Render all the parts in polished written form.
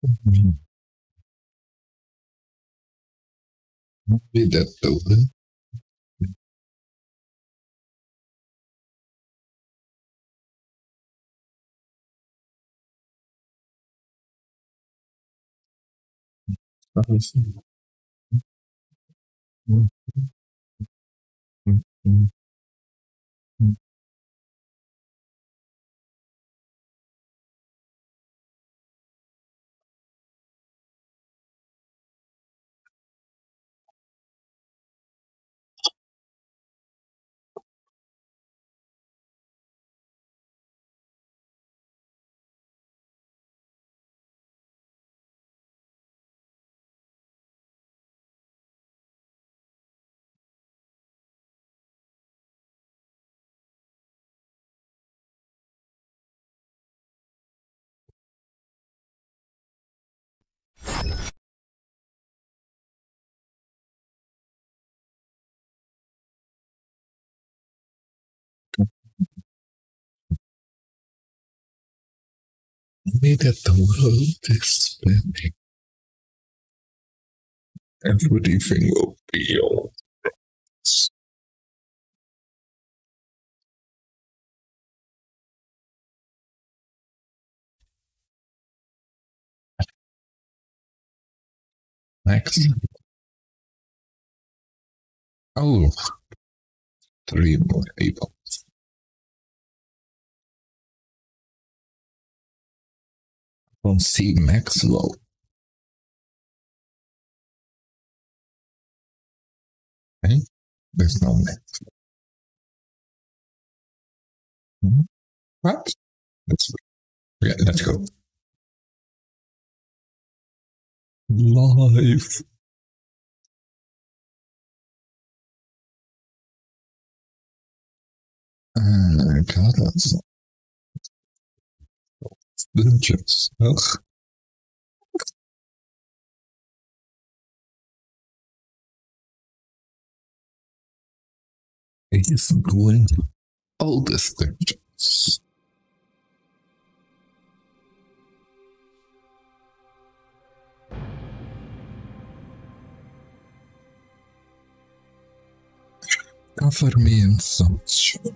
Mm. Maybe that though. Maybe that the world is spinning. Everything will be all. Next. Oh, three more people. From C Maxwell. Okay? There's no Maxwell. What? Let's go. Life. God, that's dangerous. Ugh. He's doing all these things. Cover me in sunshine.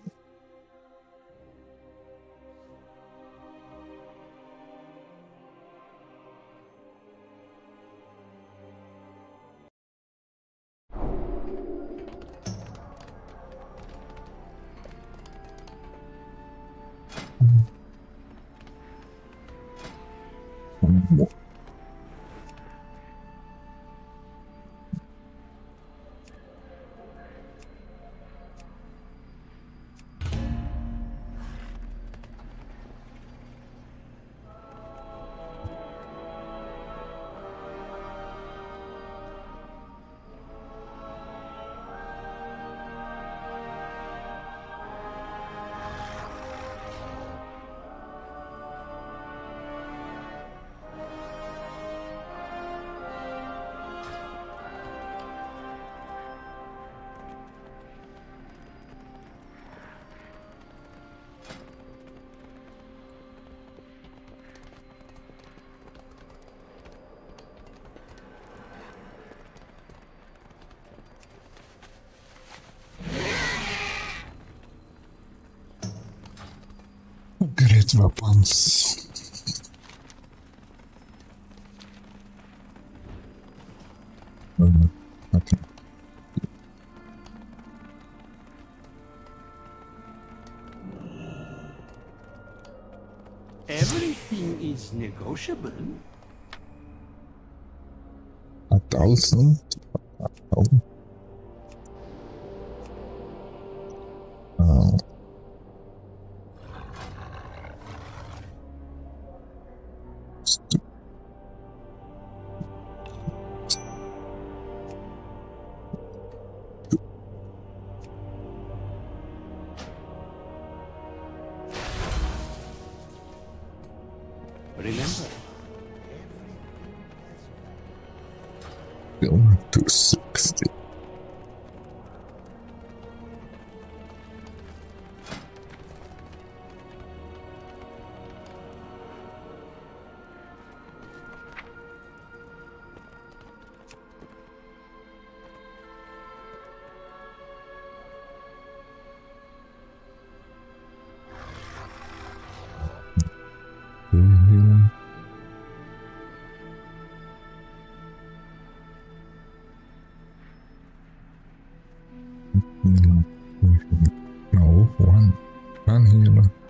Great weapons. Okay. Everything is negotiable. 1,000? Oh. Oh. Remember, Go to 60.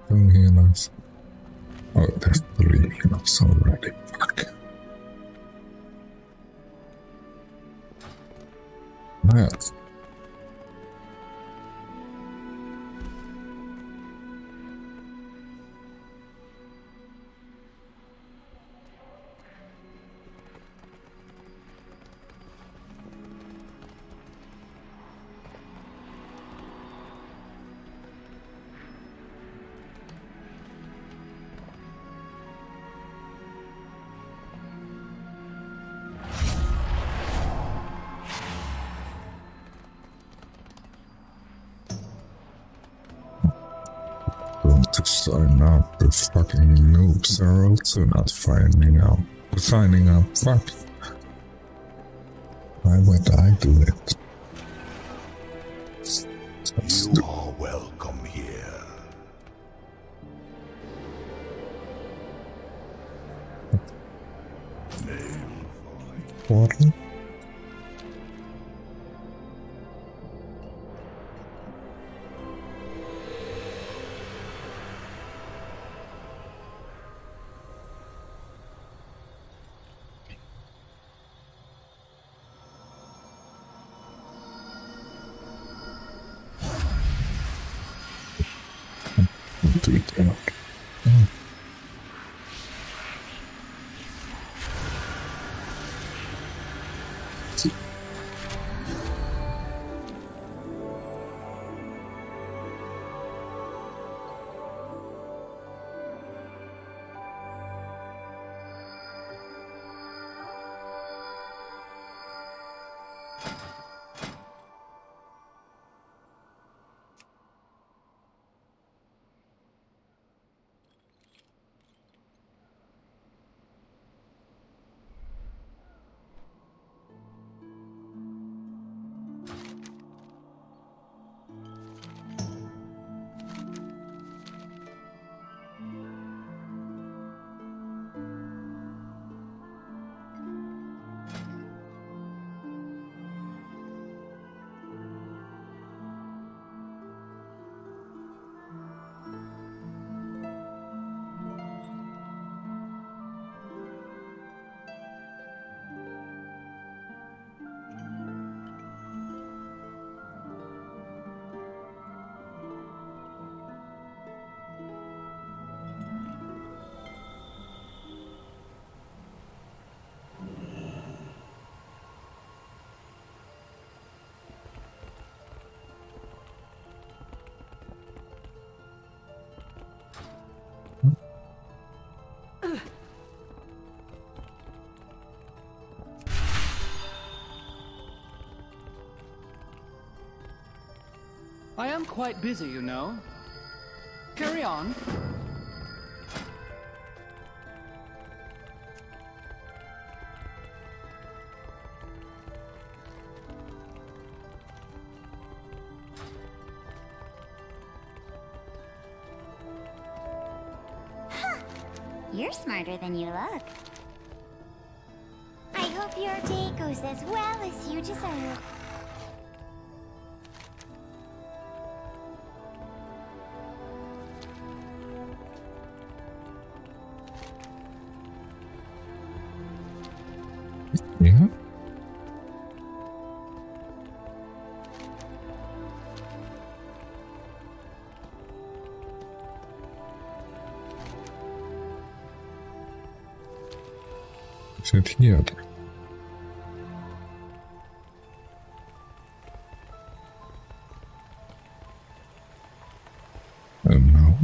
Two healers. Oh, there's 3 healers already. Fuck. Nice. To sign up, the fucking noobs are also not signing up. Fuck. Why would I do it? You are welcome here. Portal? Do it out. I am quite busy, you know. Carry on. You're smarter than you look. I hope your day goes as well as you deserve. Yeah? Is it here? No.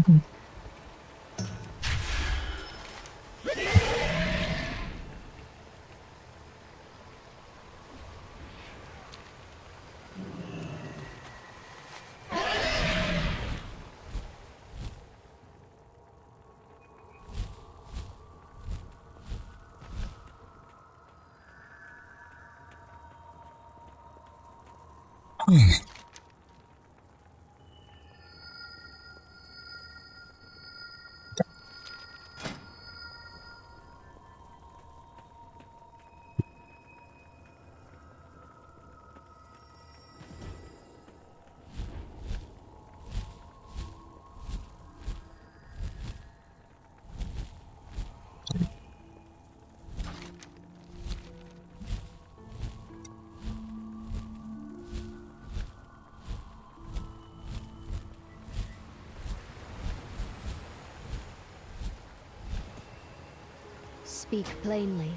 speak plainly.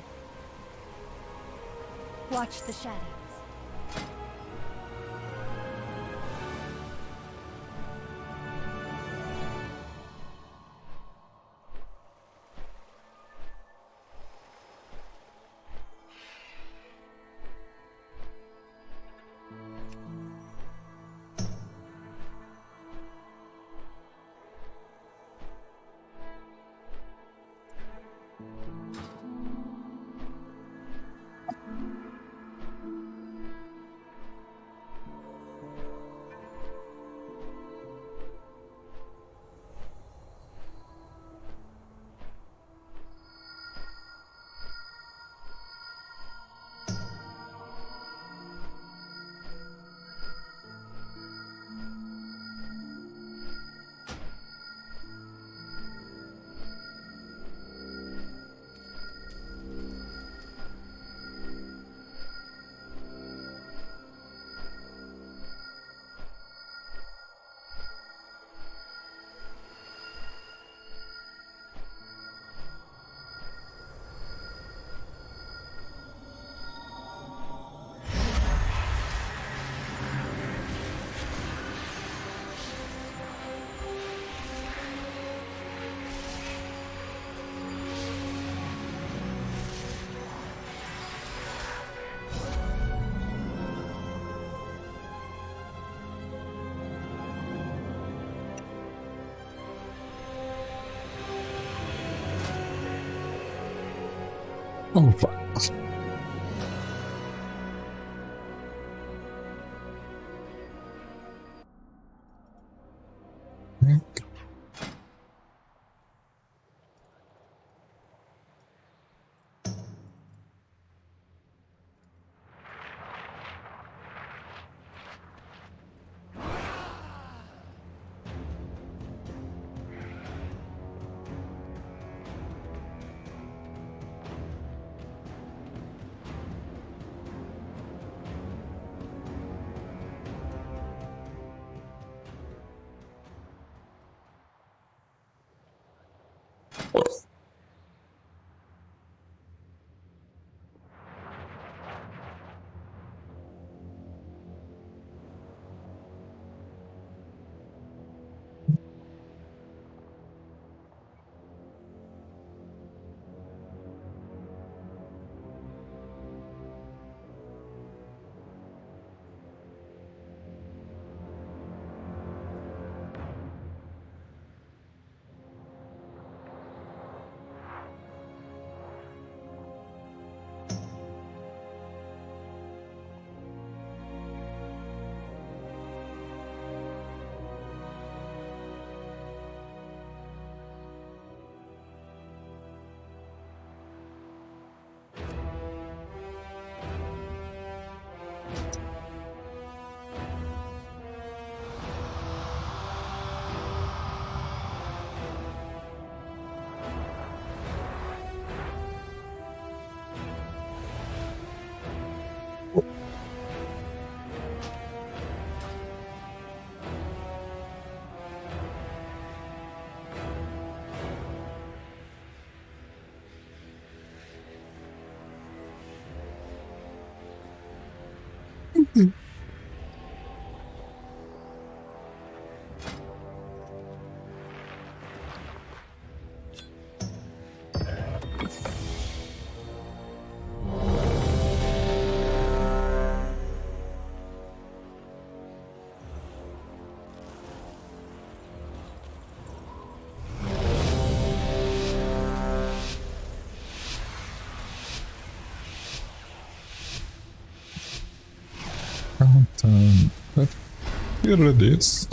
Watch the shadows. Oh, fuck. But here it is.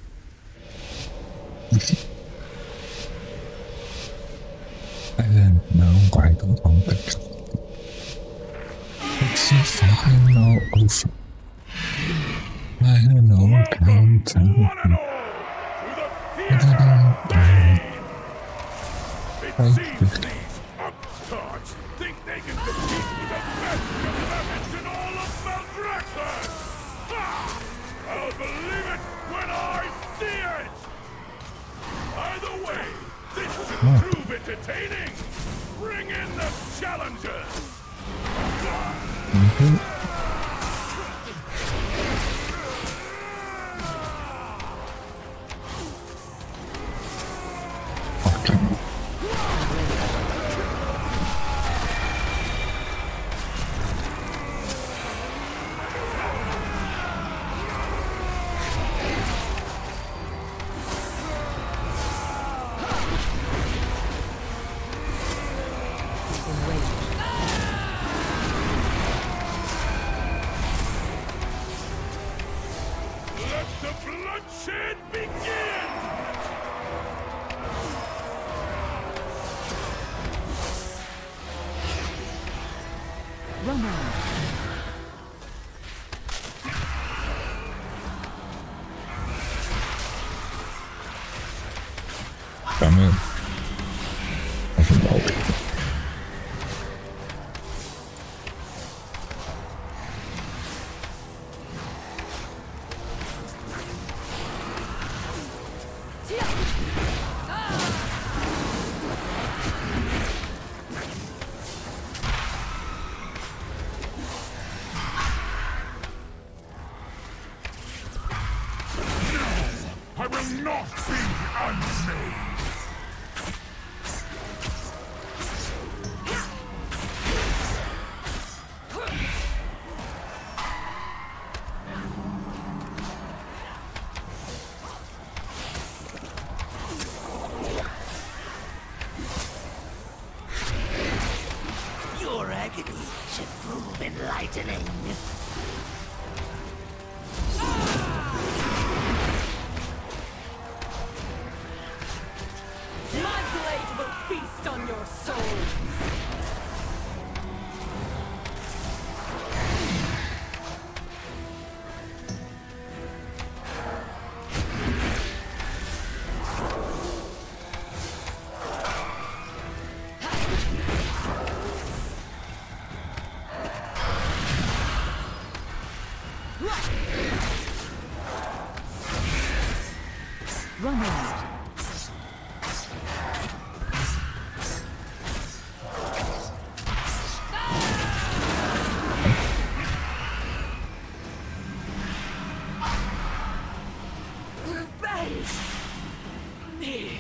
I don't know why I don't want it. It's so fucking now over. I don't know, countdown. Upstarts think they can compete with the best elements in all of Maldraxxus! I'll believe it when I see it! Either way, this should prove entertaining! Bring in the challengers! Let the bloodshed begin! Run on. Come in. I will not be unmade! Your agony should prove enlightening. My blade will feast on your souls! Run on. Revenge! Me!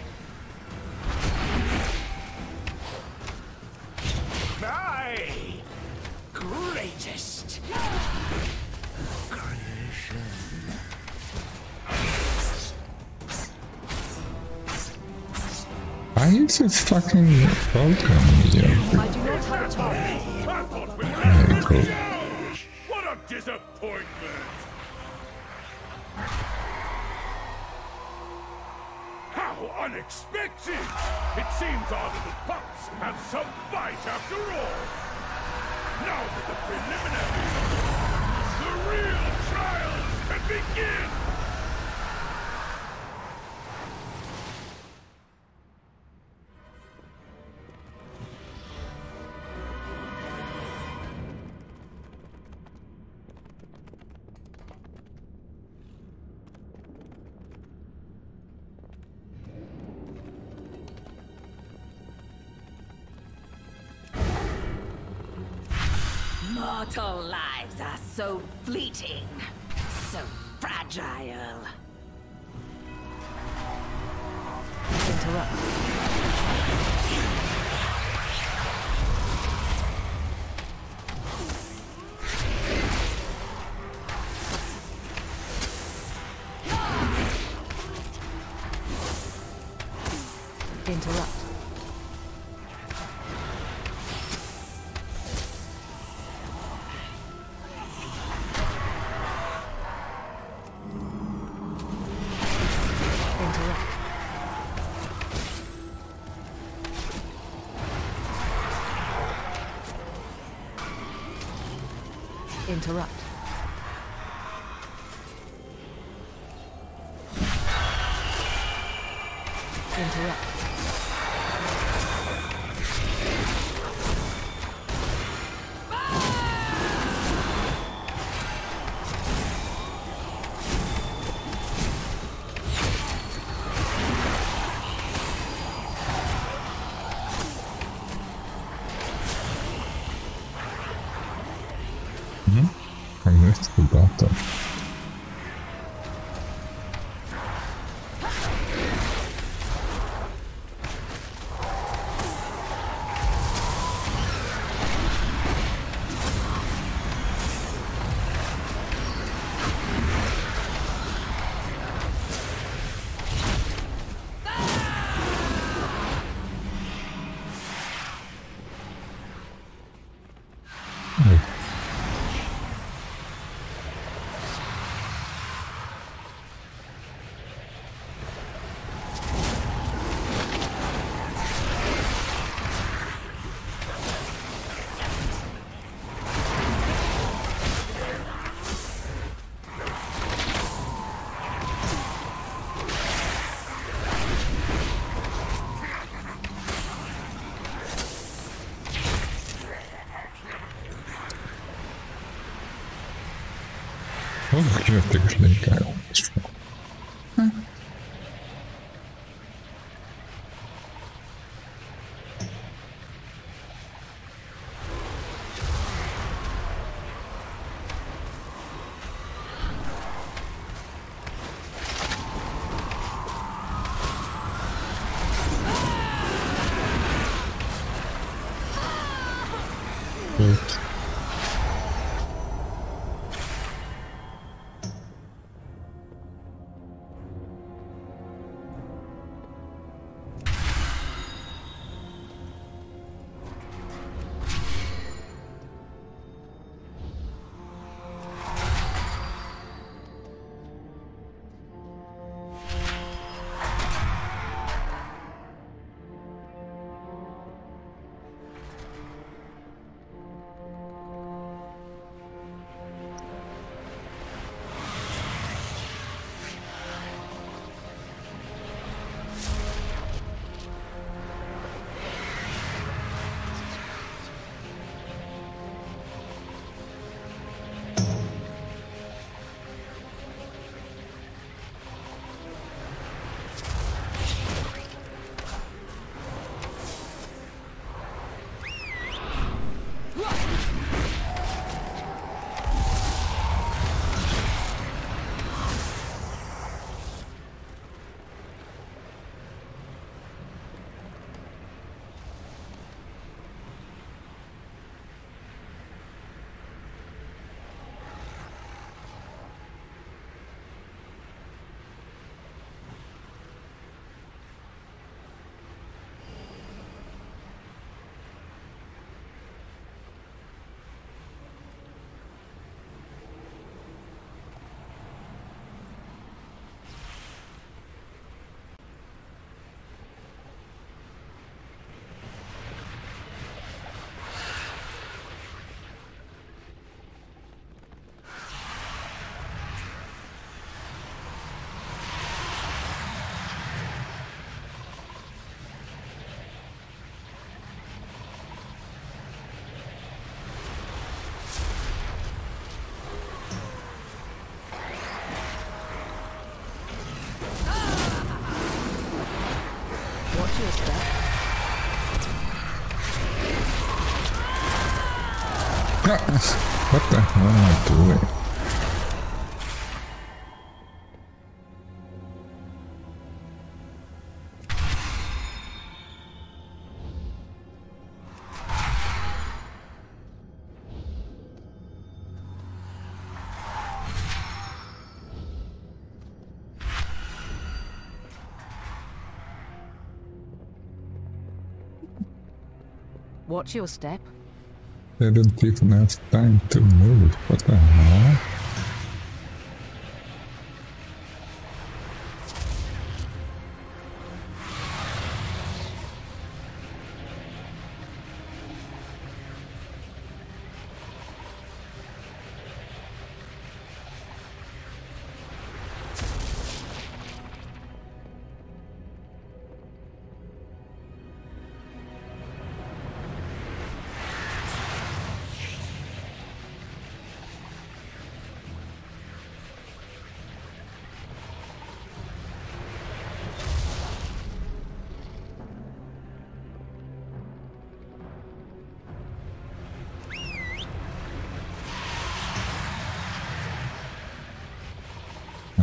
My greatest creation. Why is it fucking broken here? I do not have time. I thought we Very were cool. go! What a disappointment! How unexpected! It seems our little pups have some bite after all! Now that the preliminaries are over, the real trials can begin! Mortal lives are so fleeting, so fragile. Interrupt. Interrupt. Interrupt. Interrupt. Interrupt. I missed the button. Oh, ich hab dir geschlägt, geil. Gut. What the hell am I doing? Watch your step. They didn't even have time to move. What the hell?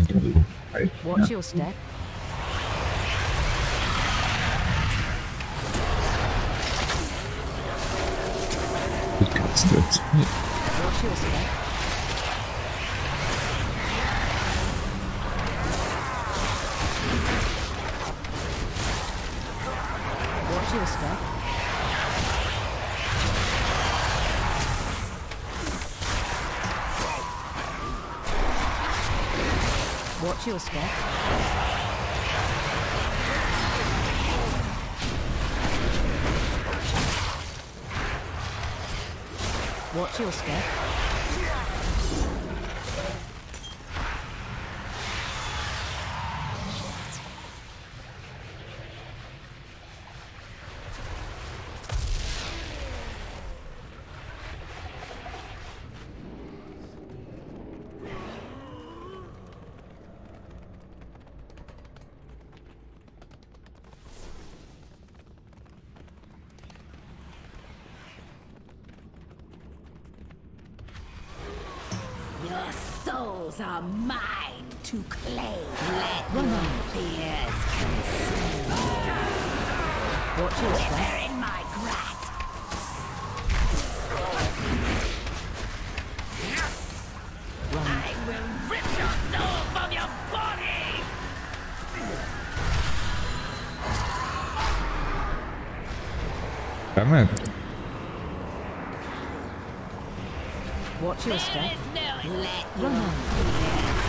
I do. Watch your step. Because that's me. Watch your step. Watch your step. Watch your step. Watch your step. Your souls are mine to claim. Let your fears consume. Watch your step. They're in my grasp. I will rip your soul from your body. Damn it. Watch your step. Let your fears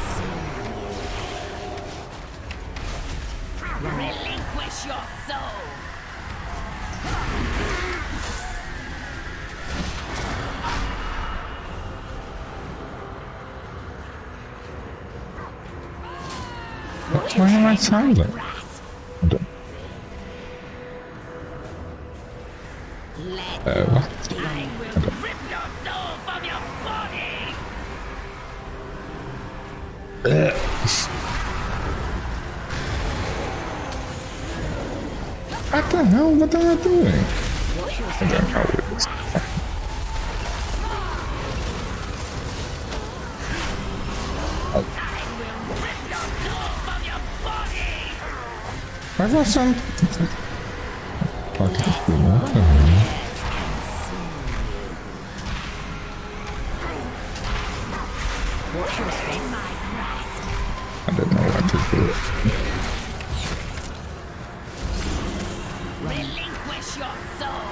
consume. Relinquish your soul. Why am I silent? What? I will rip your soul from your body. What the hell? What am I doing? I don't know what this is. I wasn't fucking I don't know what to do. Relinquish your soul.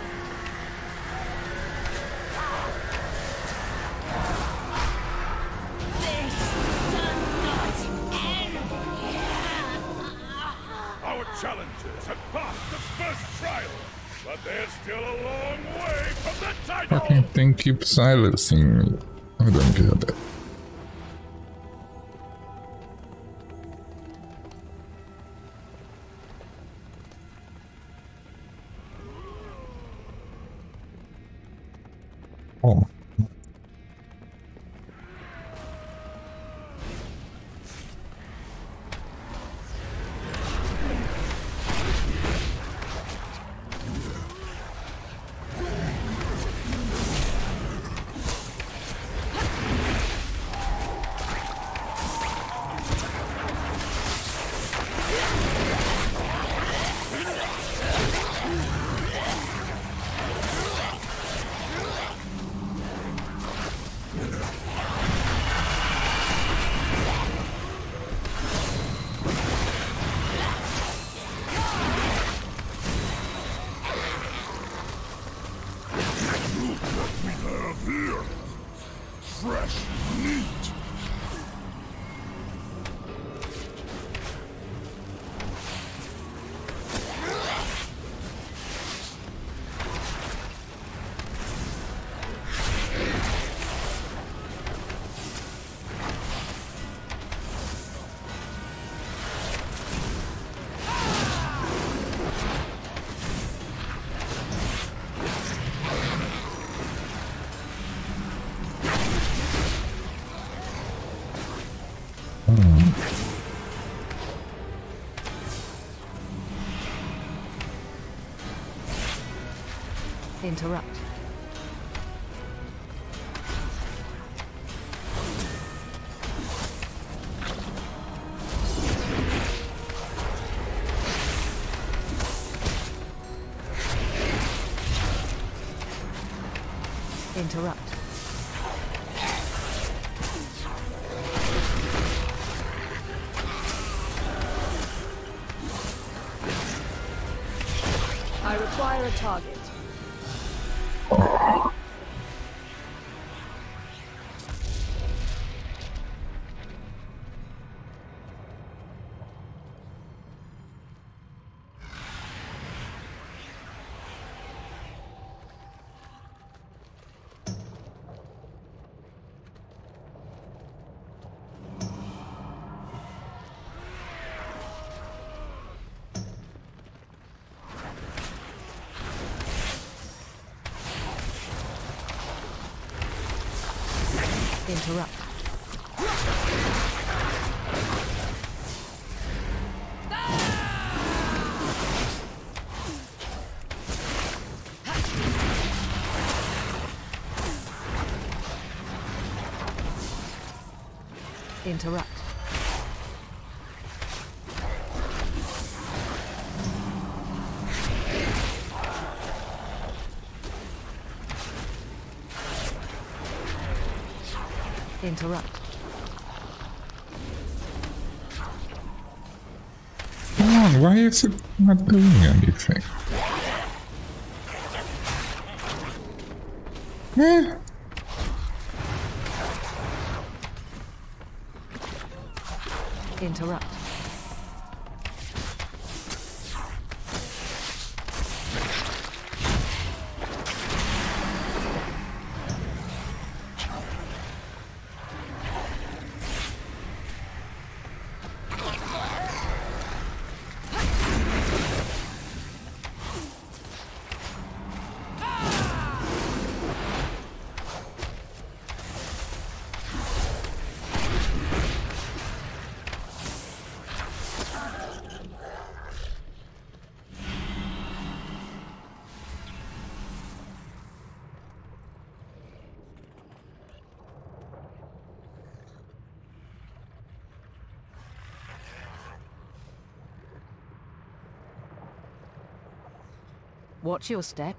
This does not end here. Our challengers have passed the first trial, but they're still a long way from the title. Fucking thing keeps silencing me. I don't get it. Oh. Fresh meat. Interrupt. Interrupt. I require a target. Interrupt. Interrupt. Interrupt. Come on, why is it not doing anything? Eh? Interrupt. Watch your step.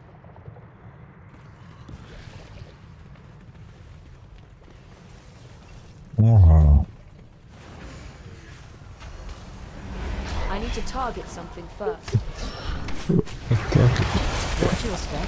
Oh. I need to target something first. Watch your step.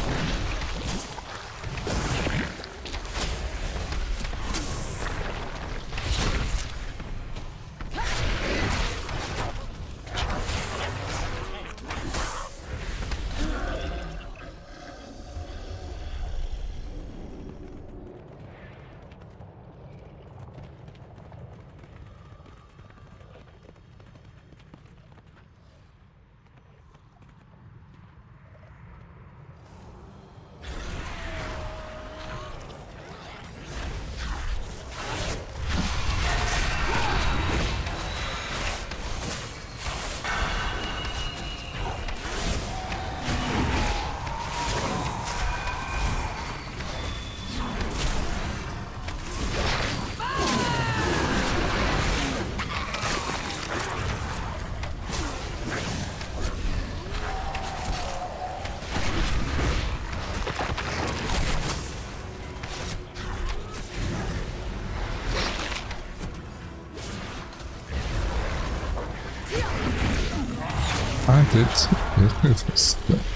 I did this.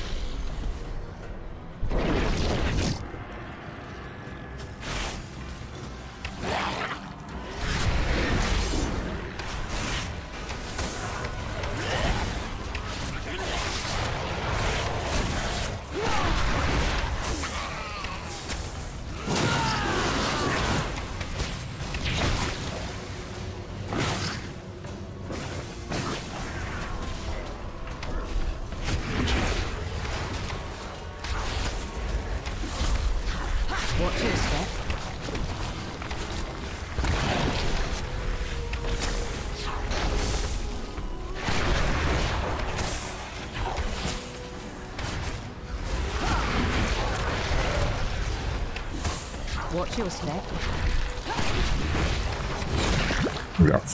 Watch your step. Watch your step. Yes.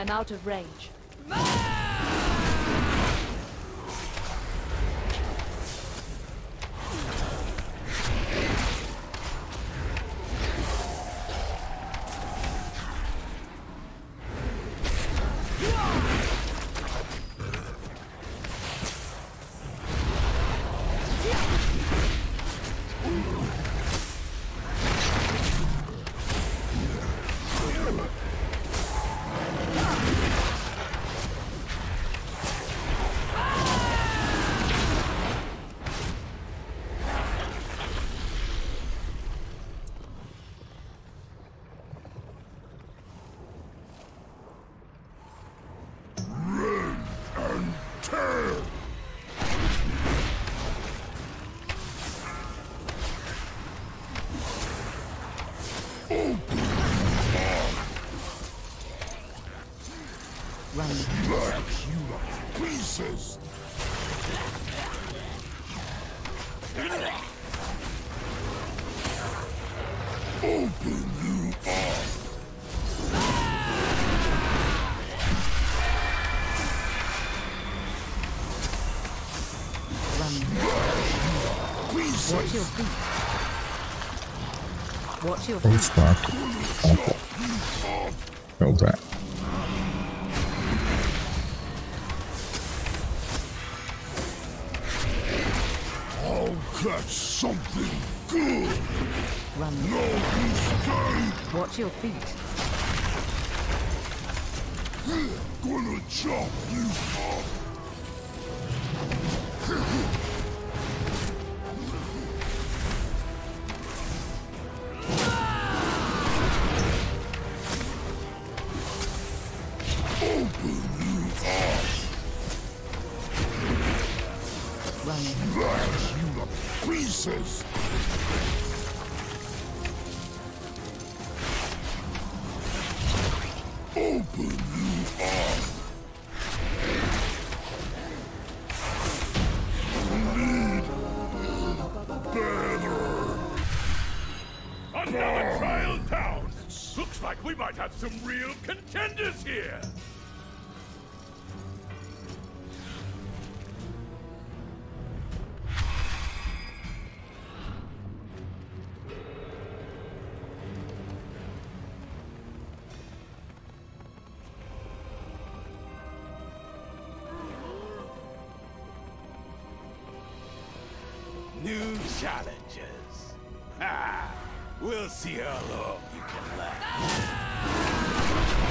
I'm out of range. Pieces! Open you up! Pieces! Watch your feet. Watch your Oh, feet. fuck. Go back. I'll catch something good! Run. No mistake! Watch your feet. Gonna chop you up! Open you up! Run. Smash you to pieces! Open you up! Need better! Another trial down! Looks like we might have some real contenders here! New challenges. Ha! We'll see how long you can last.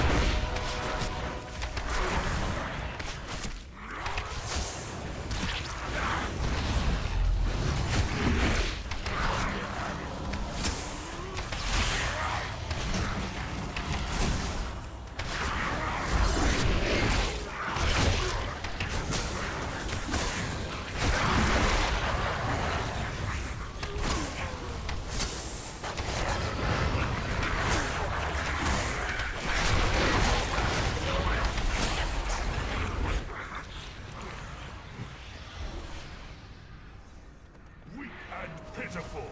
Weak and pitiful.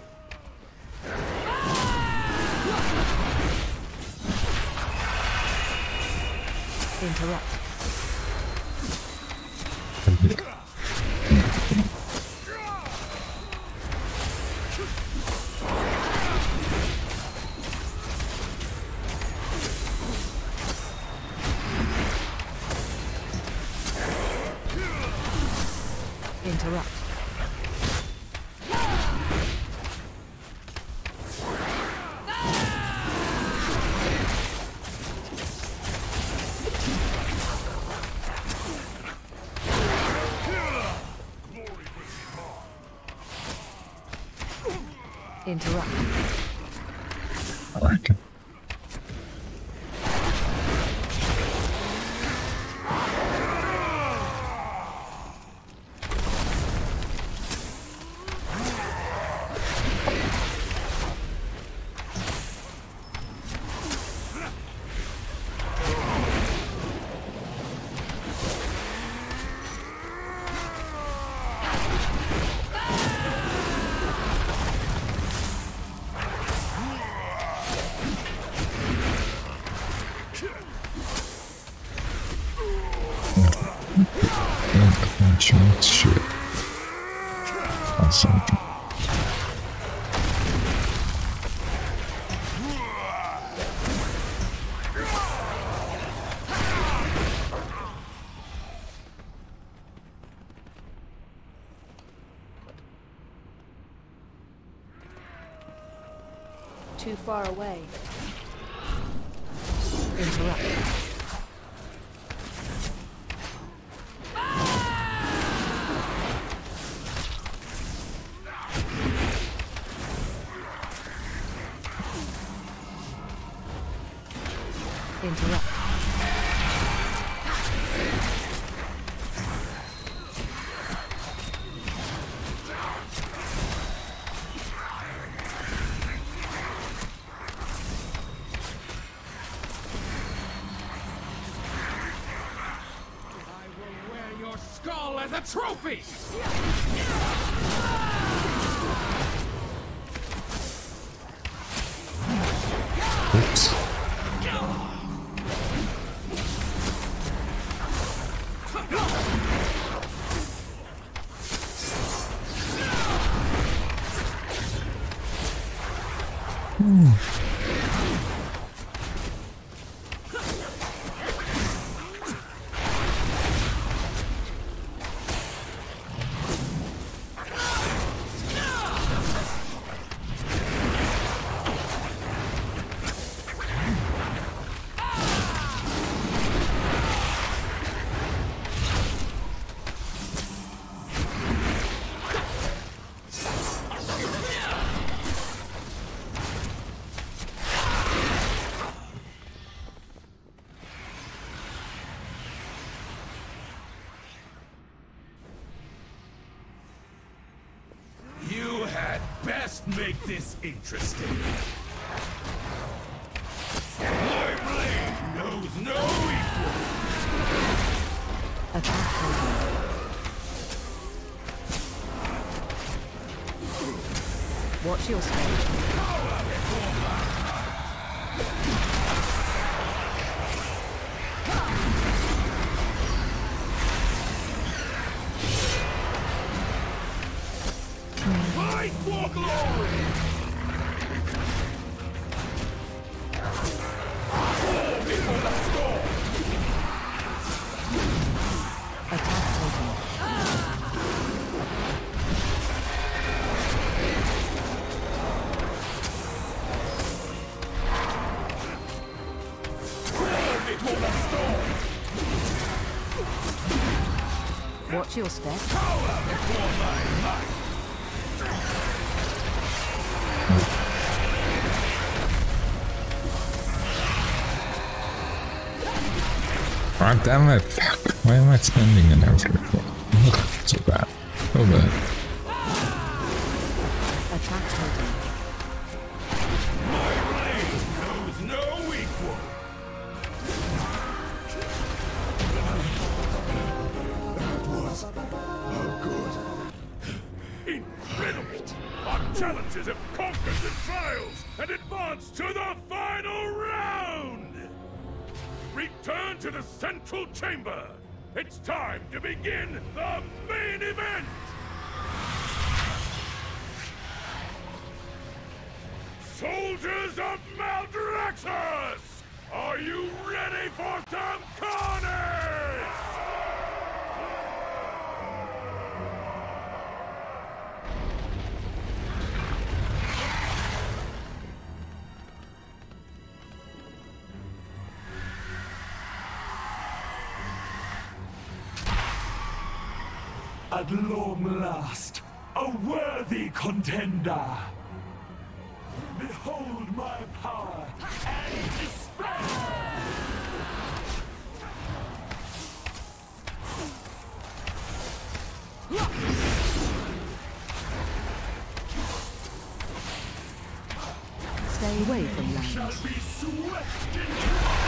Interrupt. Interrupt. Interrupt. I like it. Shit. Awesome. Too far away. Interrupt. Interrupt. Skull as a trophy! Oops. You had best make this interesting. My blade knows no equal. Attack taken. Watch your step. Fight for glory! Fall before the storm! Attack taken. Fall before the storm! Watch your step. Power before my might! God damn it. Fuck. Why am I spending an effort? Ugh, so bad. So bad. Attack taken. My blade knows no equal! That was good. Incredible! Our challenges have conquered the trials and advanced to the final round! Return to the central chamber! It's time to begin the main event! Soldiers of Maldraxxus! Are you ready for some carnage? At long last, a worthy contender! Behold my power and despair! Stay away from land. Shall be swept into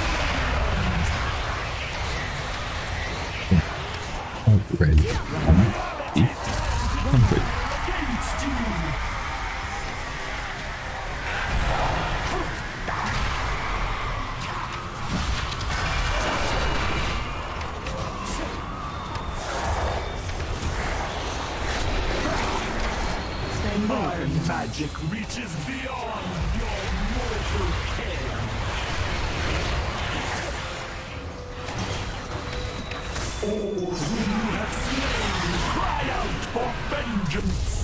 Already. against you! My magic reaches beyond your mortal ken. All whom you have slain cry out for vengeance.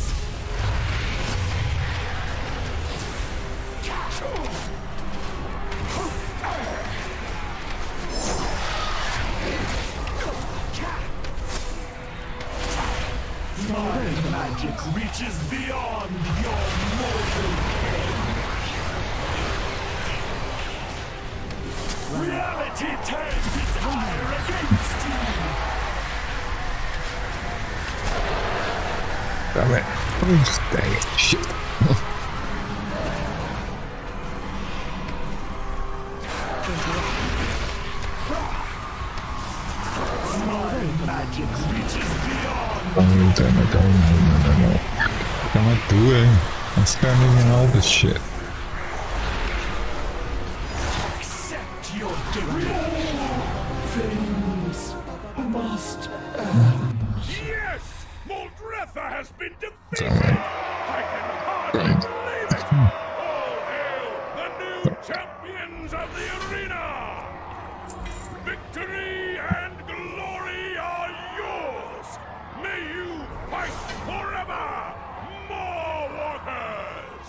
My magic reaches beyond your mortal ken. Reality turns its ire against you. Damn it. Oh, dang it. Shit. My magic reaches beyond. Oh, damn it. Oh, no. What am I doing? I'm standing in all this shit. Accept your doom. Things must end. Yes! Moldretha has been defeated! Damn it. I can hardly Right. believe it! All hail the new champions of the arena! Victory and glory are yours! May you fight forever! More walkers!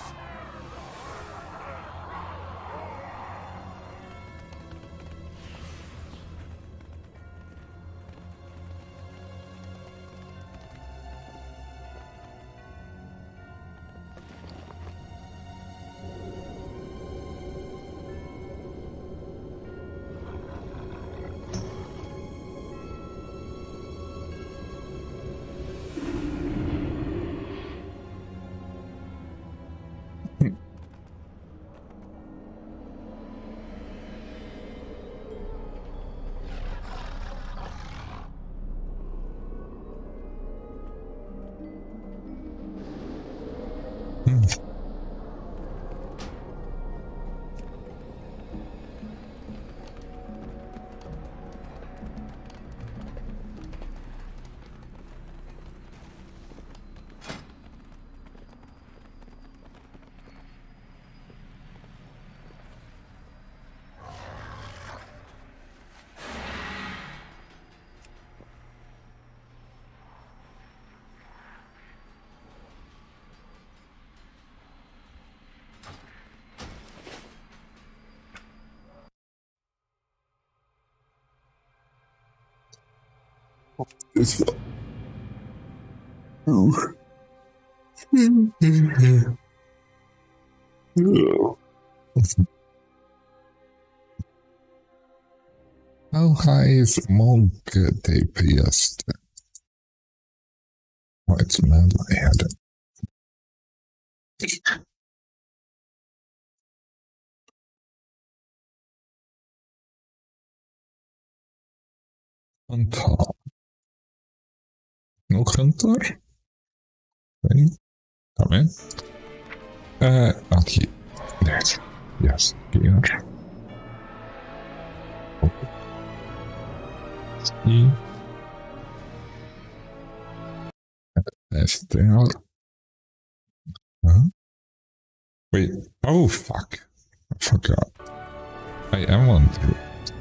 It's How high is Monk DPS? Oh, it's melee. On top. Nog hunter? Ready? Come in. Okay. There's. Yes, here. See. That's there. Huh? Wait. Oh, fuck. I forgot. I am on through.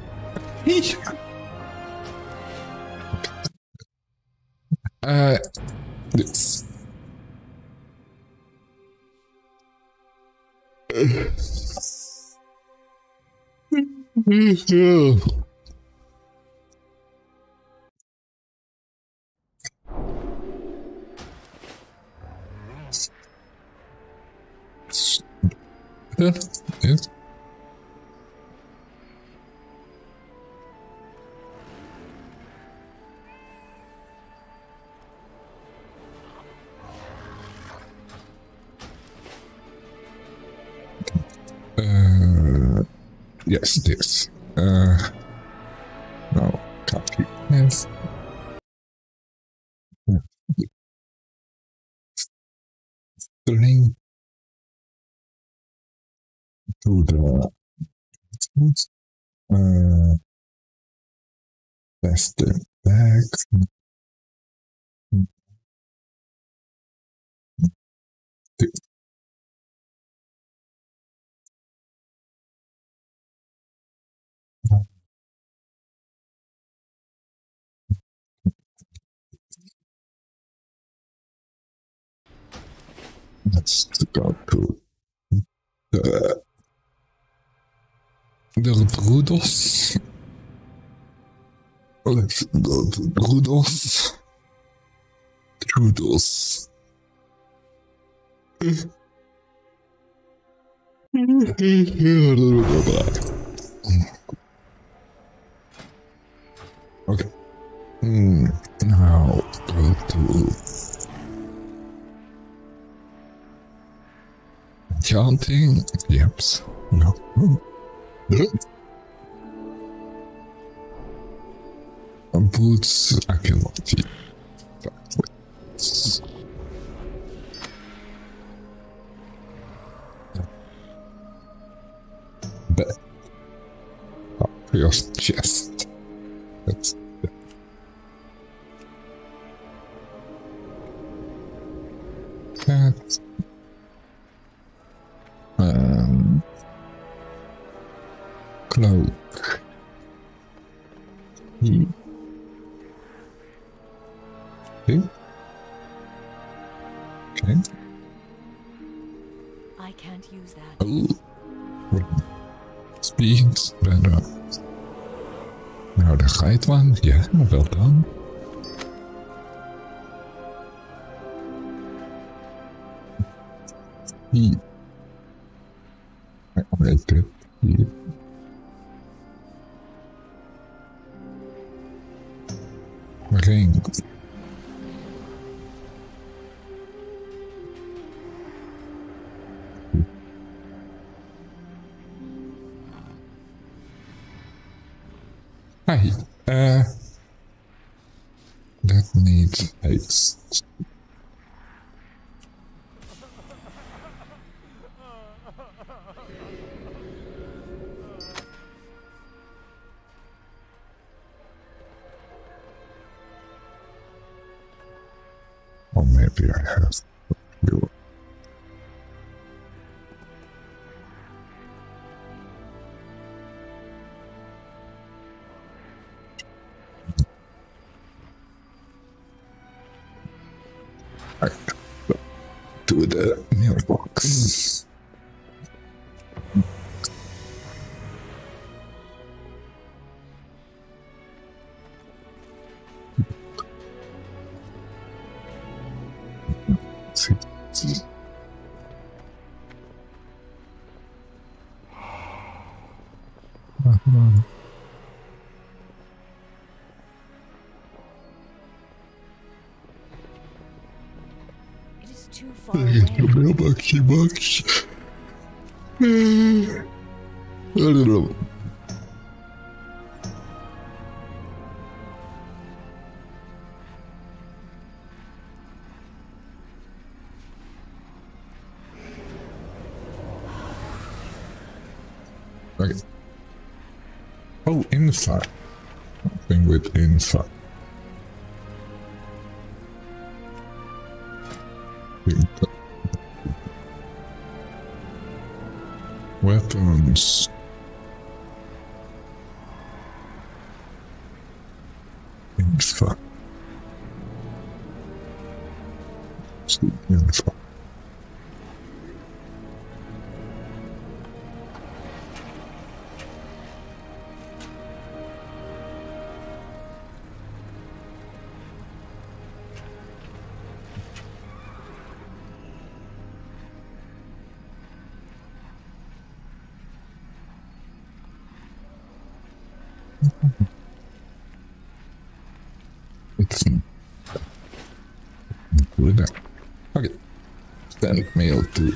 This. Yes. Yes, this. No, copy. Yes. Link to the that's the back. Let's go to the Drudos. Let's go to Drudos. Drudos. Okay. Now go to Enchanting. Yep. No. Boots. I cannot see. But your chest. That's that. Cloak. Okay. I can't use that. Oh. Speed better. Now the right one. Yeah, well done. Speed. I like it. Speed. Ring. Hi, that needs haste. Or maybe I have you. To the mailbox. It is too far away. Mailboxy box. I don't know. Okay. Oh, info. Something with info. Weapons. Info. Info. It's good. Okay. Send mail to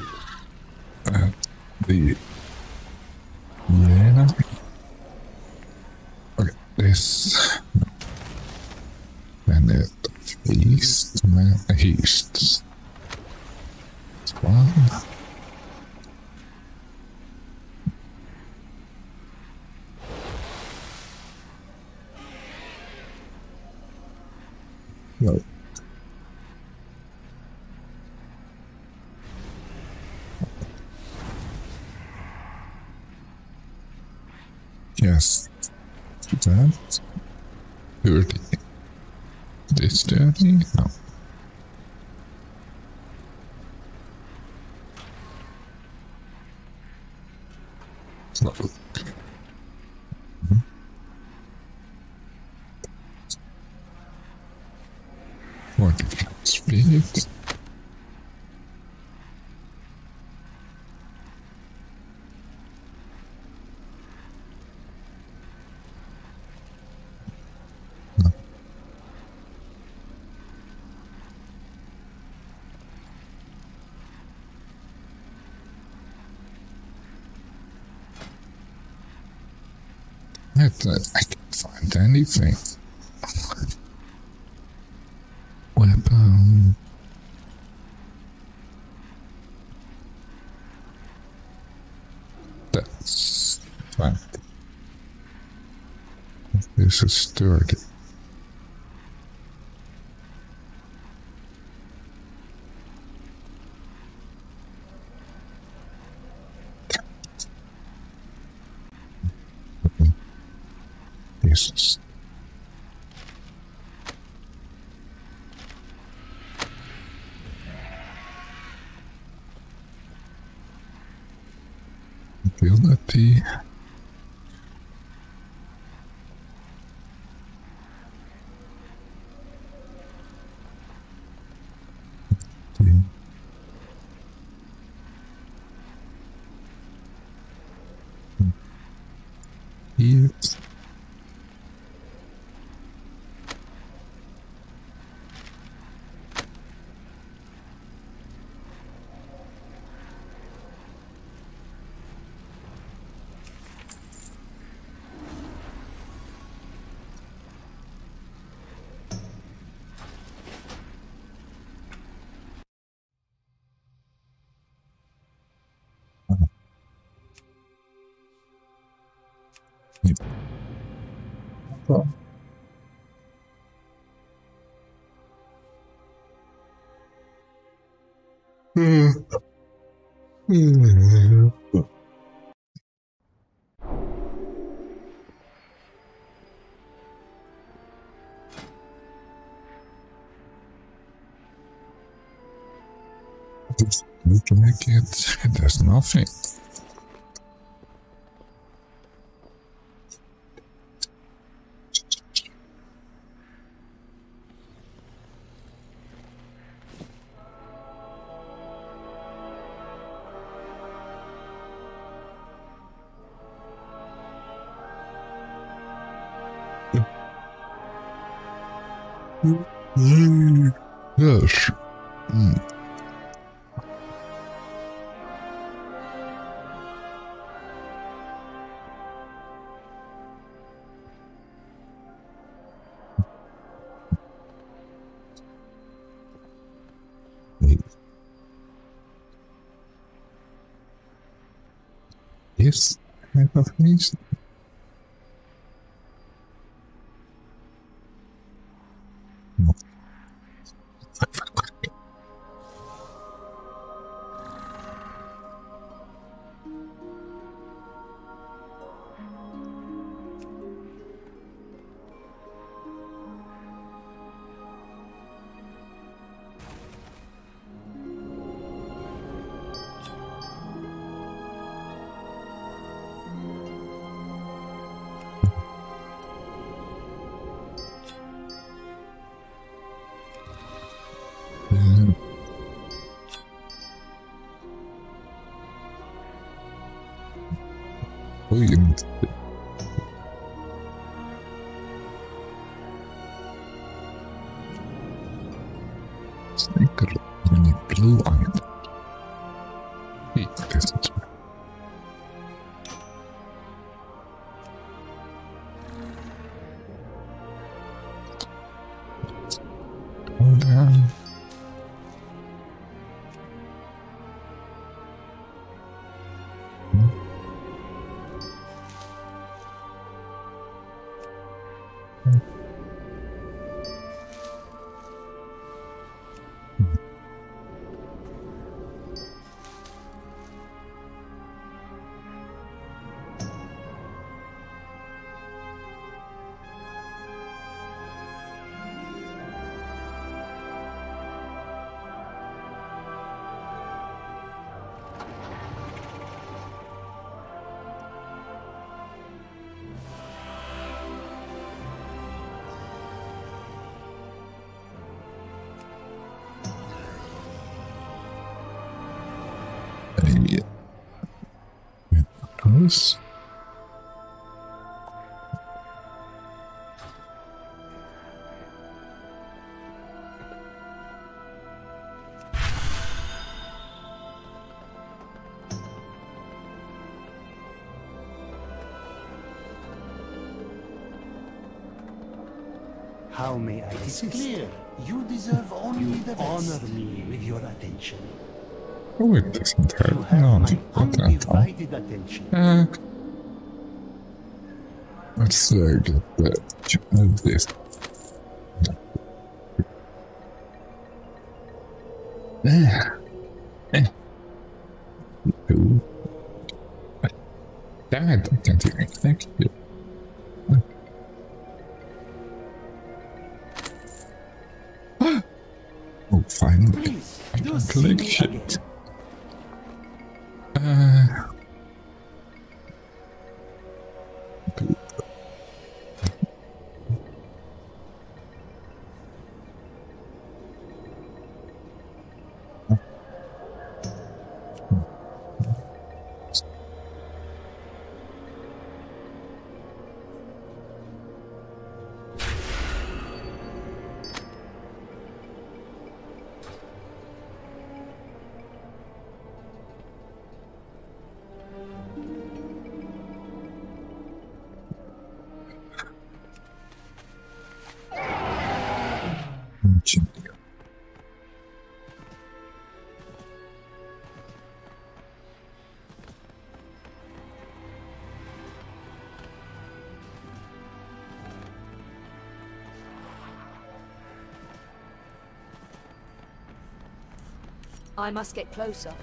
the yeah. Okay, this and it east east. One. No. Yes. That 30. This 30? No. What speed? I can't find anything. Weapon. That's fine. This is sturdy. Jesus. Ability. Yes. Look like there's nothing. Yes. This type of things. No. Brilliant. Snicker mini blue item. Hey, this is hold on. This. How may I assist? It is clear. You deserve only the best. Honor me with your attention. Oh, it doesn't hurt. You have No, my not that all. undivided attention. Let's get this. That I can't even thank you. Oh, finally. Please, I do can see click me shit. again. I must get closer.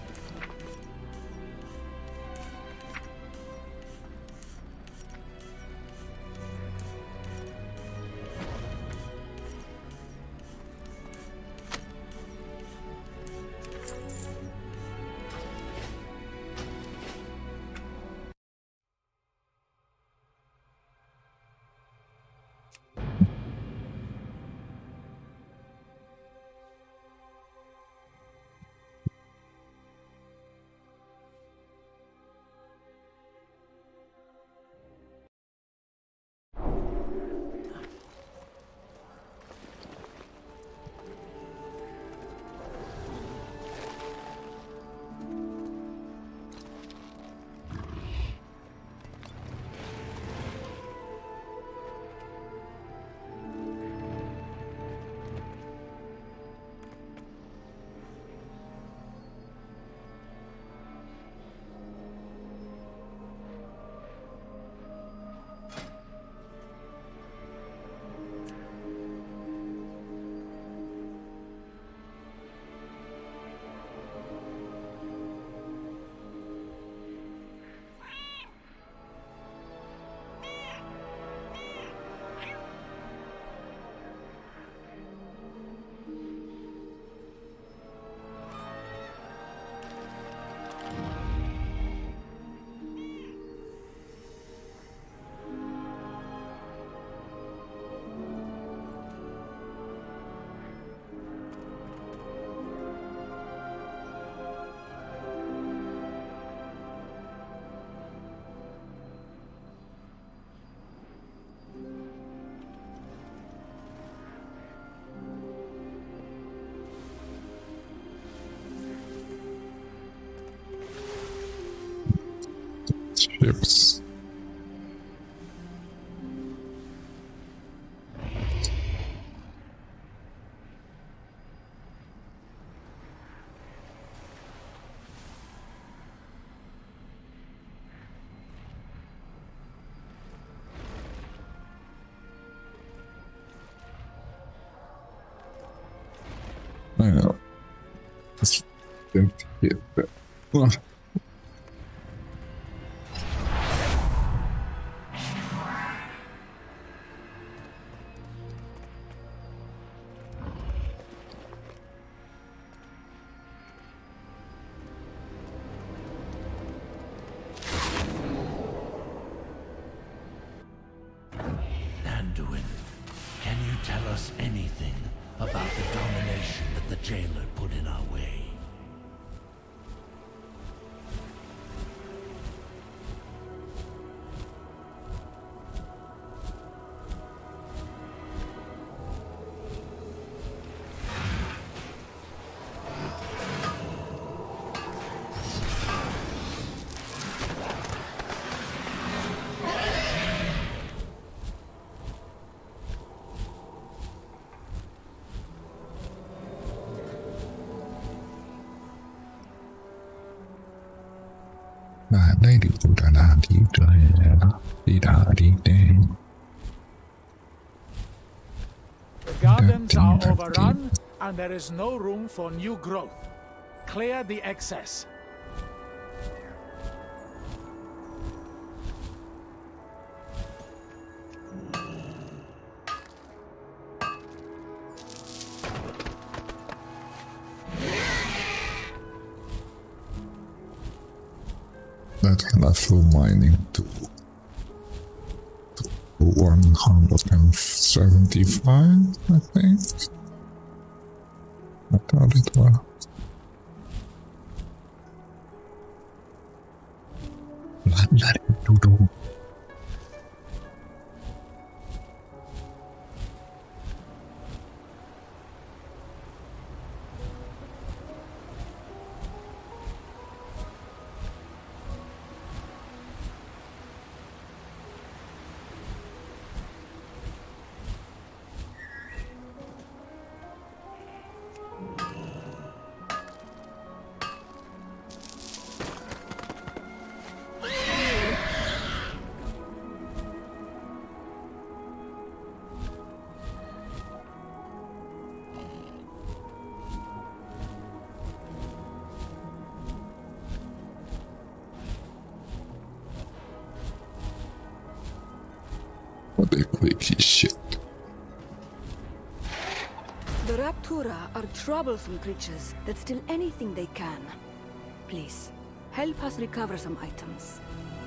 Ships. I know. Just don't hit that. Anduin, can you tell us anything about the domination that the jailer put in our way? Bạn đây đi cũng đã là đi trời đi đã đi đen. The gardens are overrun, and there is no room for new growth. Clear the excess. That's level mining to 175, I think. I thought it was. Let it do. What a quickie shit. The Raptura are troublesome creatures that steal anything they can. Please, help us recover some items.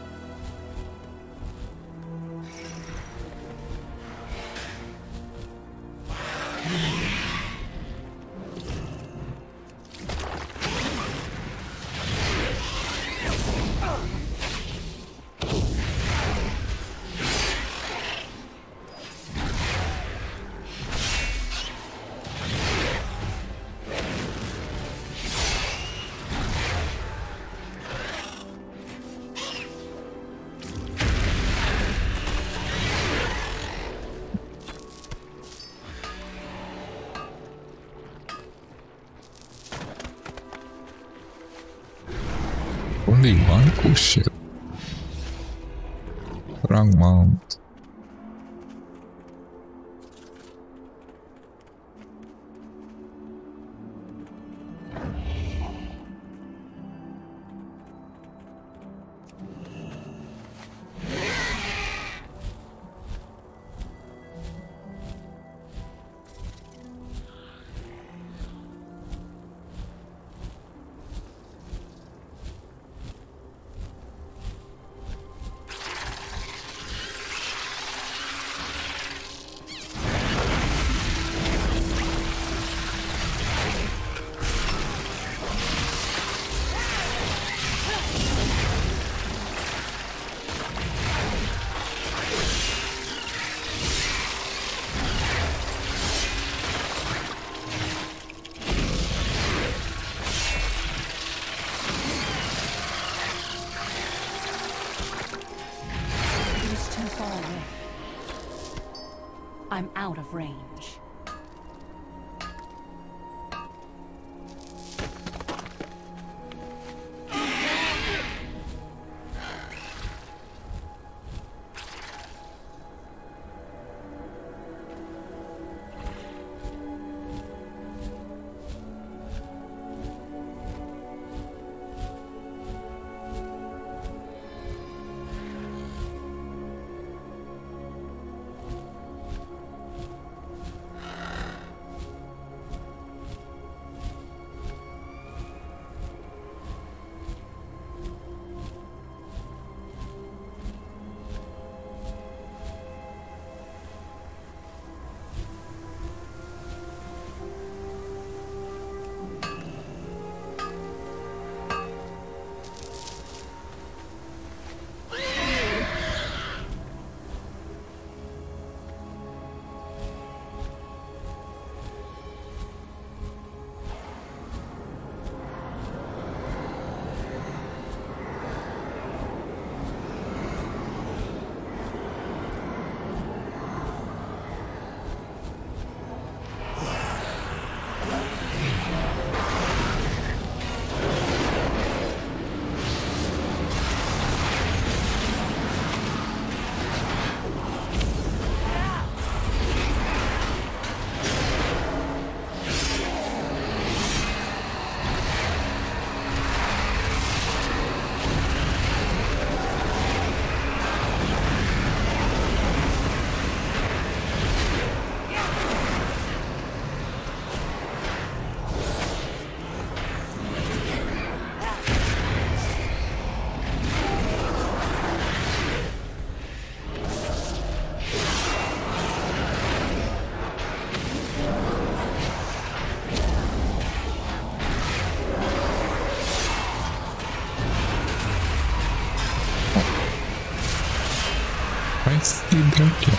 Only one cool shit. Wrong mount. I'm out of range. Keep drinking.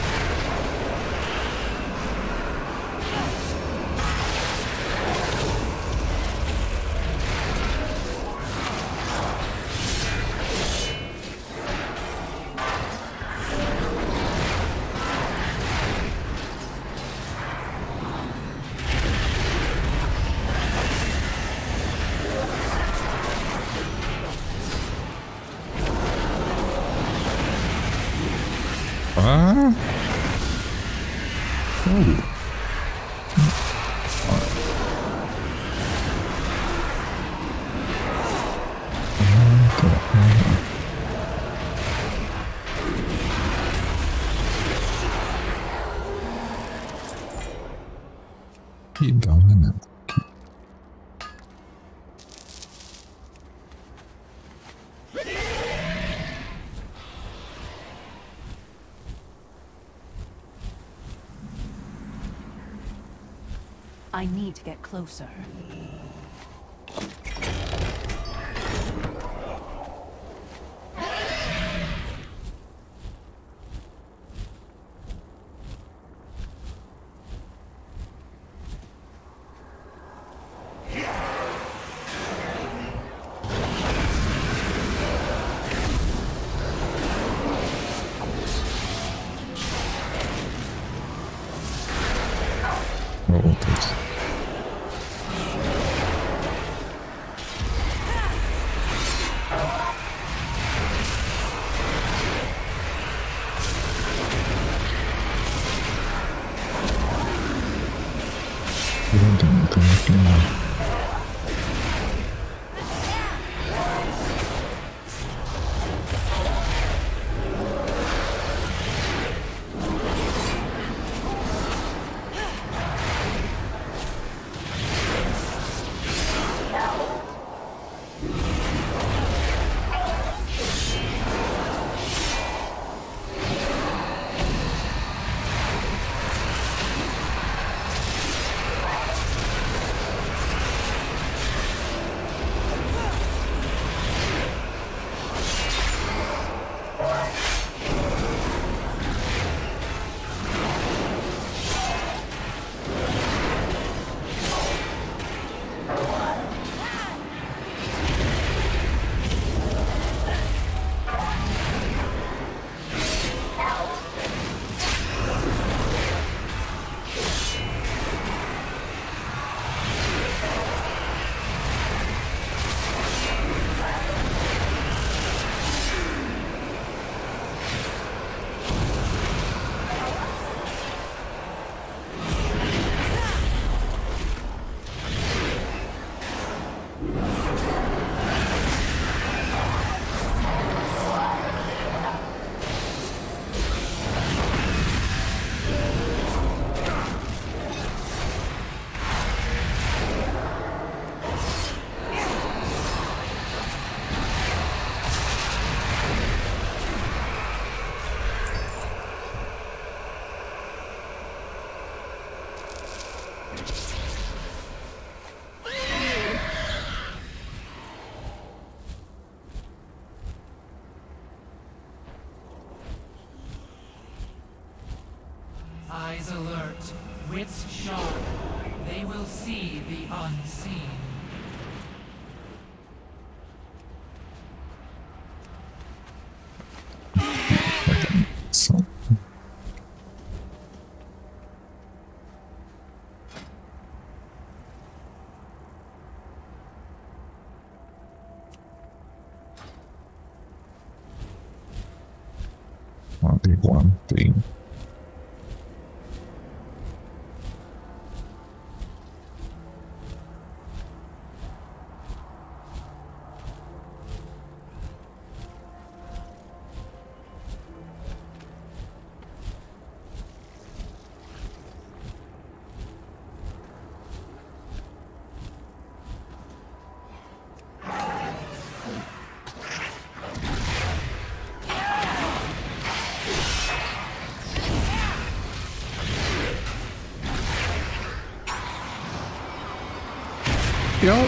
Keep dominant. I need to get closer. Eyes alert, wits sharp. They will see the unseen. Only one thing. Yo.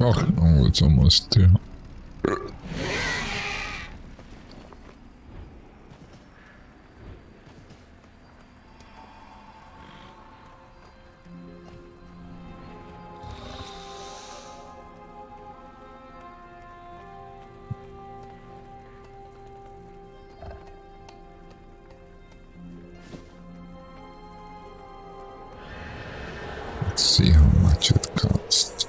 Oh no, it's almost there. Let's see how much it costs.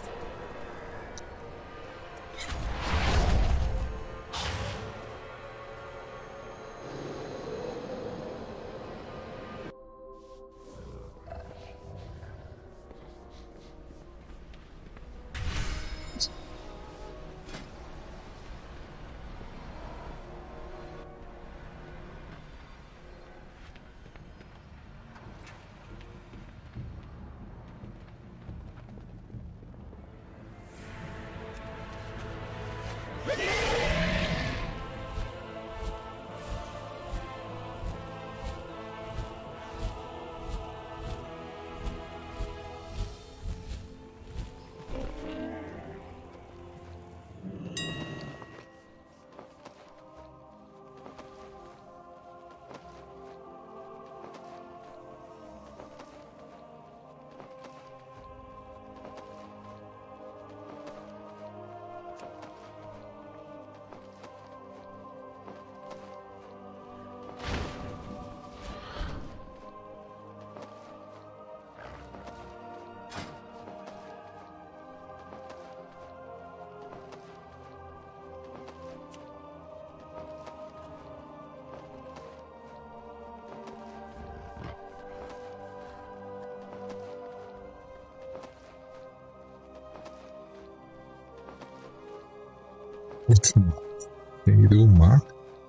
What's not? Can you do Mark?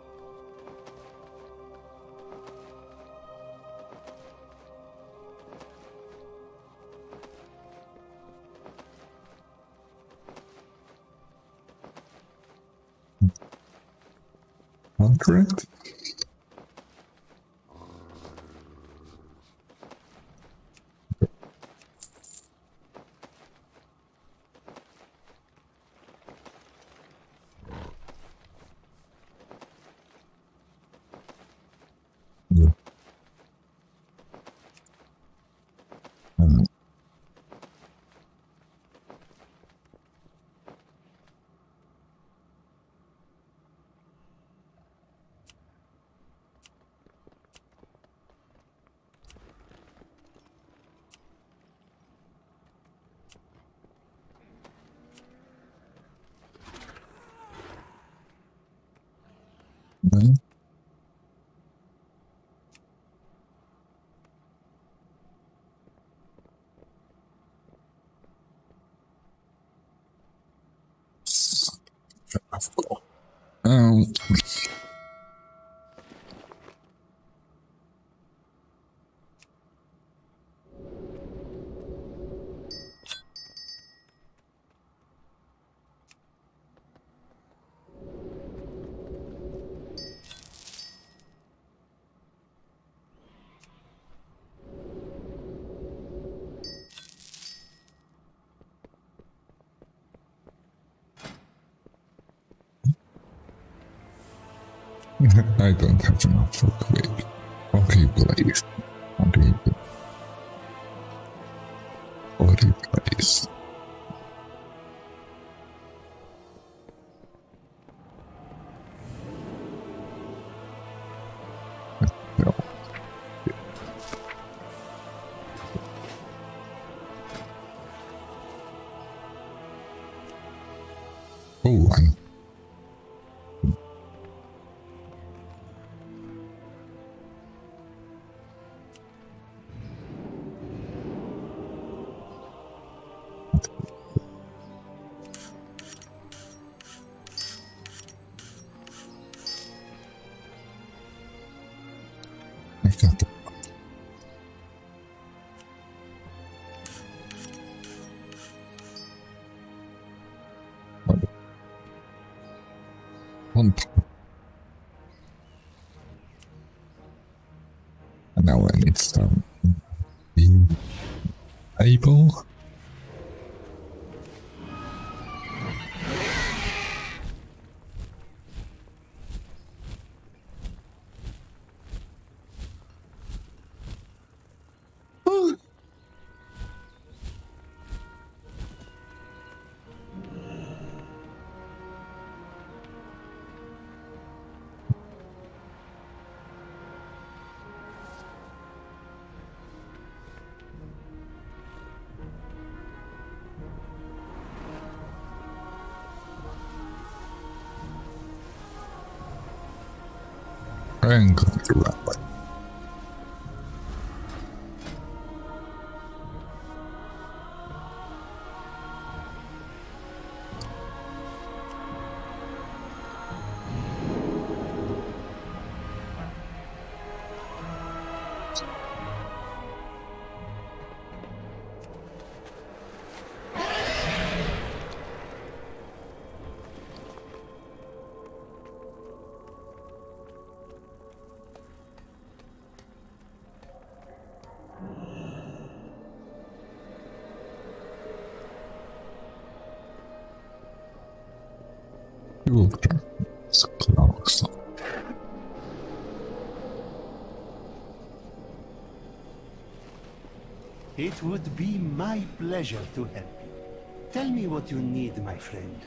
Correct? Yeah. Mm-hmm. I don't have enough for Quake. Okay, please. Okay, please. No. Oh, one. And now I need some be able. I ain't gonna do that way. It would be my pleasure to help you. Tell me what you need, my friend.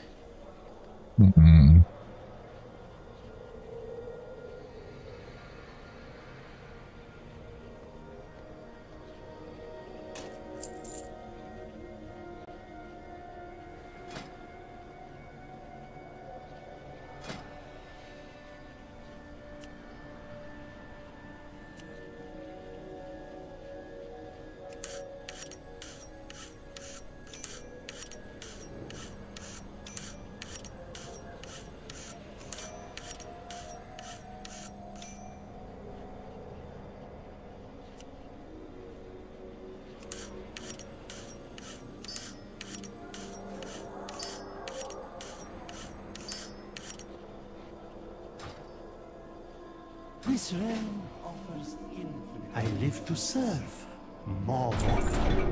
This realm offers infinite. I live to serve. Mawwalker.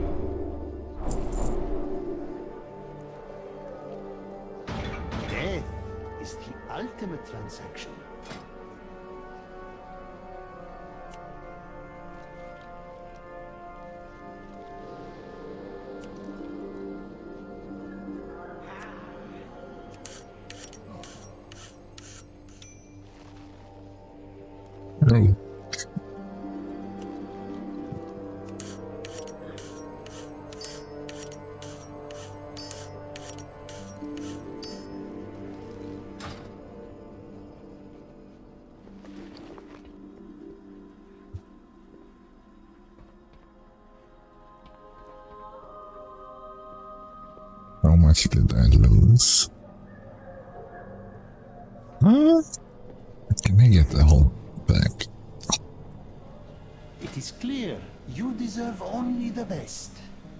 Death is the ultimate transaction. No. How much did I lose? Huh? Can I get the whole back? It is clear you deserve only the best.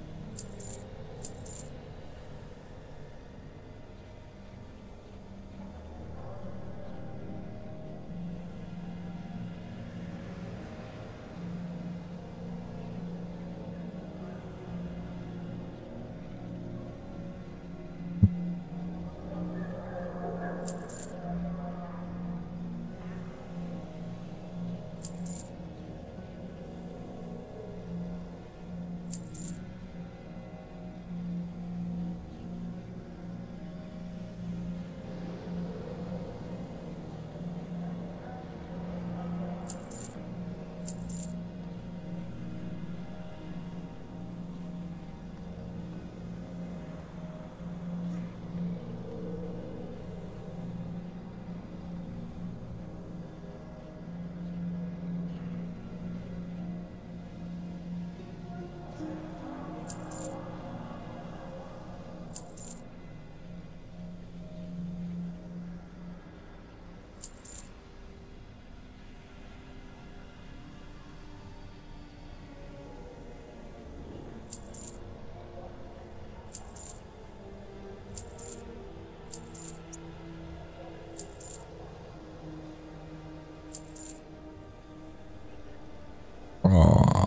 Oh,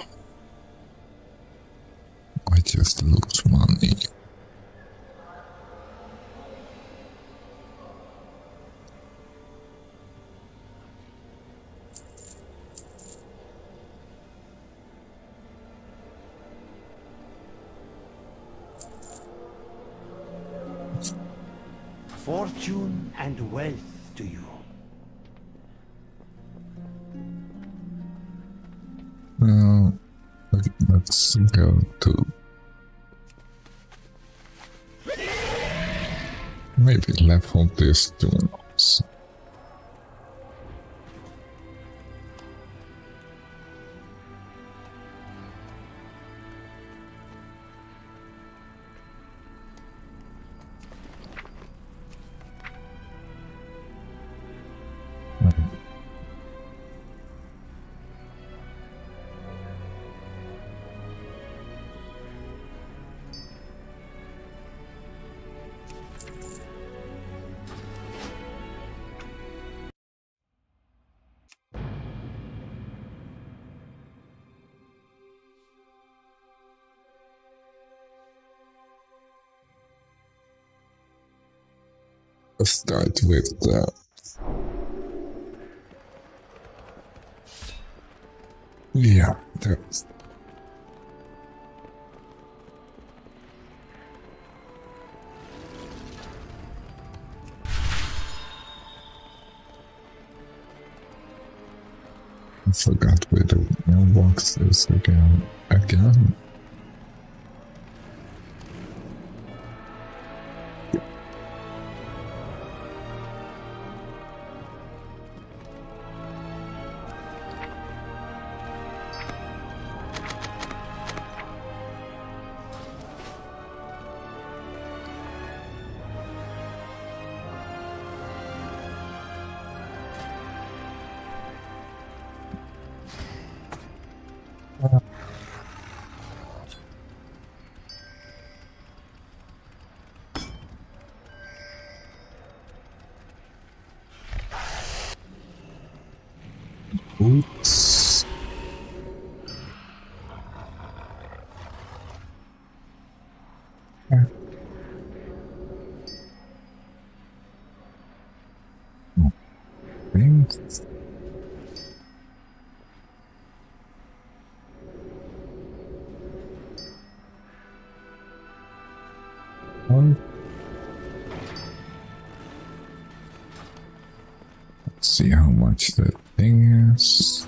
I just lose money. Fortune and wealth to you. Well, let's go to maybe level this doing also. Let's start with that. Yeah, that's. I forgot where the mailbox is again. Oops. Thanks. Let's see how much that thing is.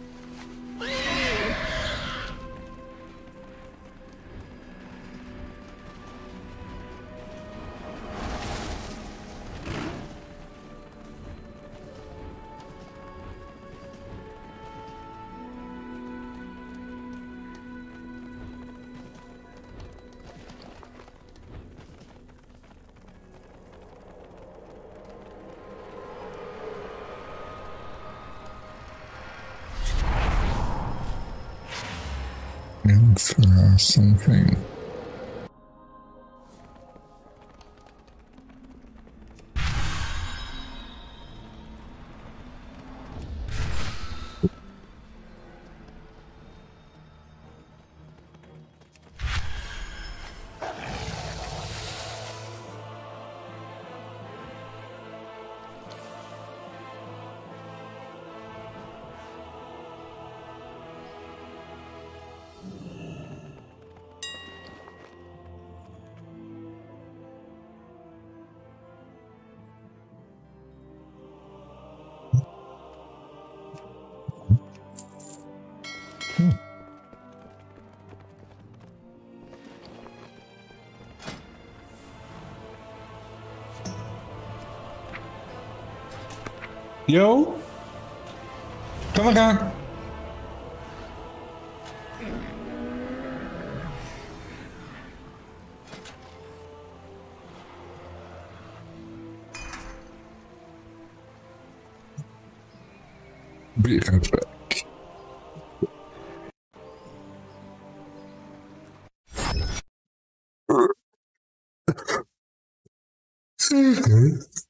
And for something. Yo, kom maar aan. Be right back. Okay.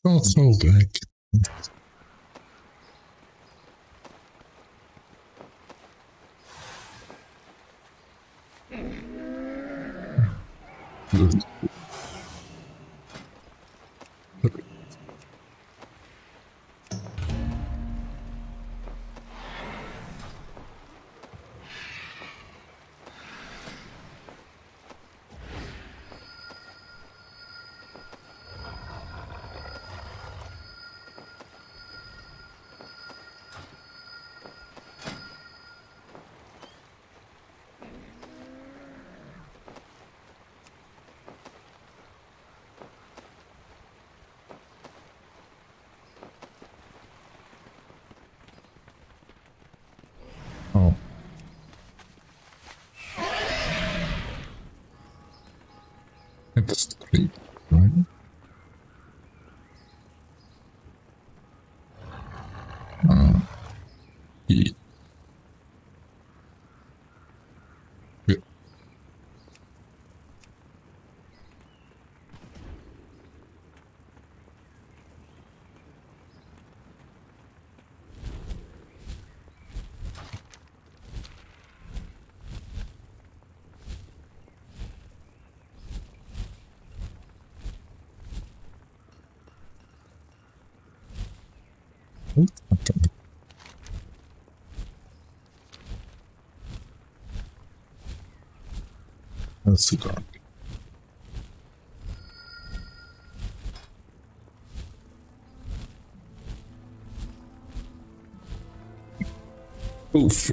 Not so big. Oh. It's 3, right? Yeah. Yeah. Okay. A cigar. Oof.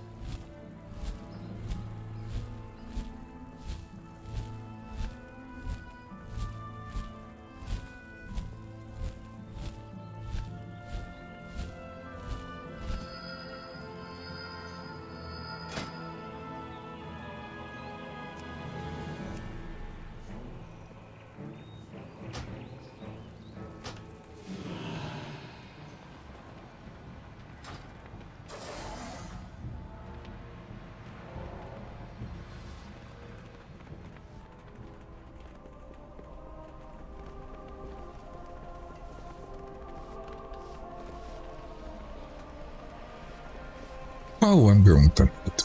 Oh, I'm going to it.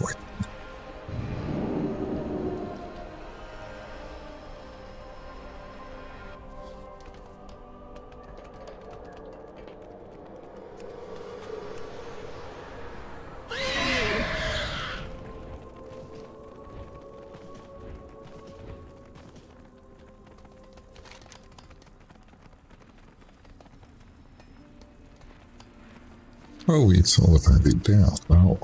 Oh, it's already there now.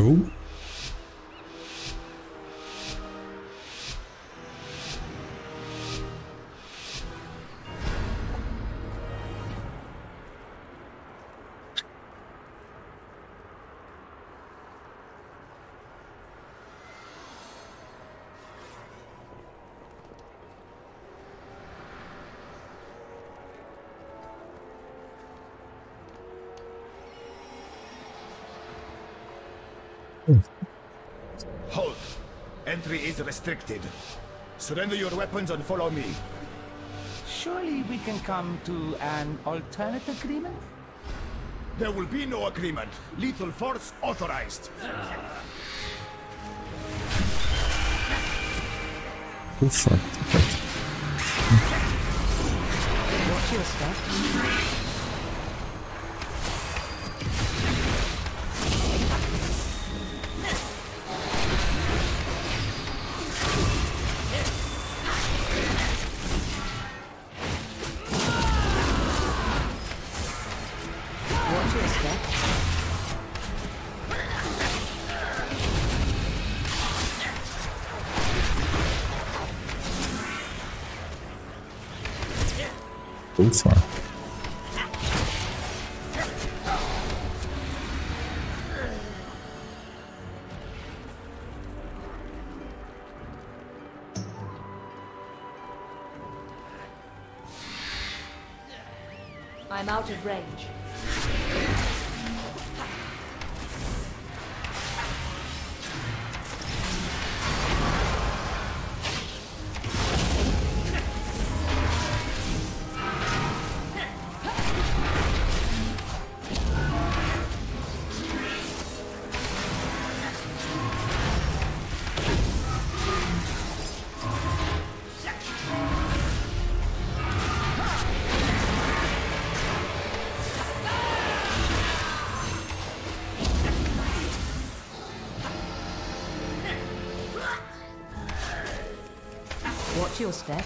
go. Halt! Entry is restricted. Surrender your weapons and follow me. Surely we can come to an alternate agreement? There will be no agreement. Lethal force authorized. Oh fuck. Watch your step. So far. I'm out of range. Watch your step.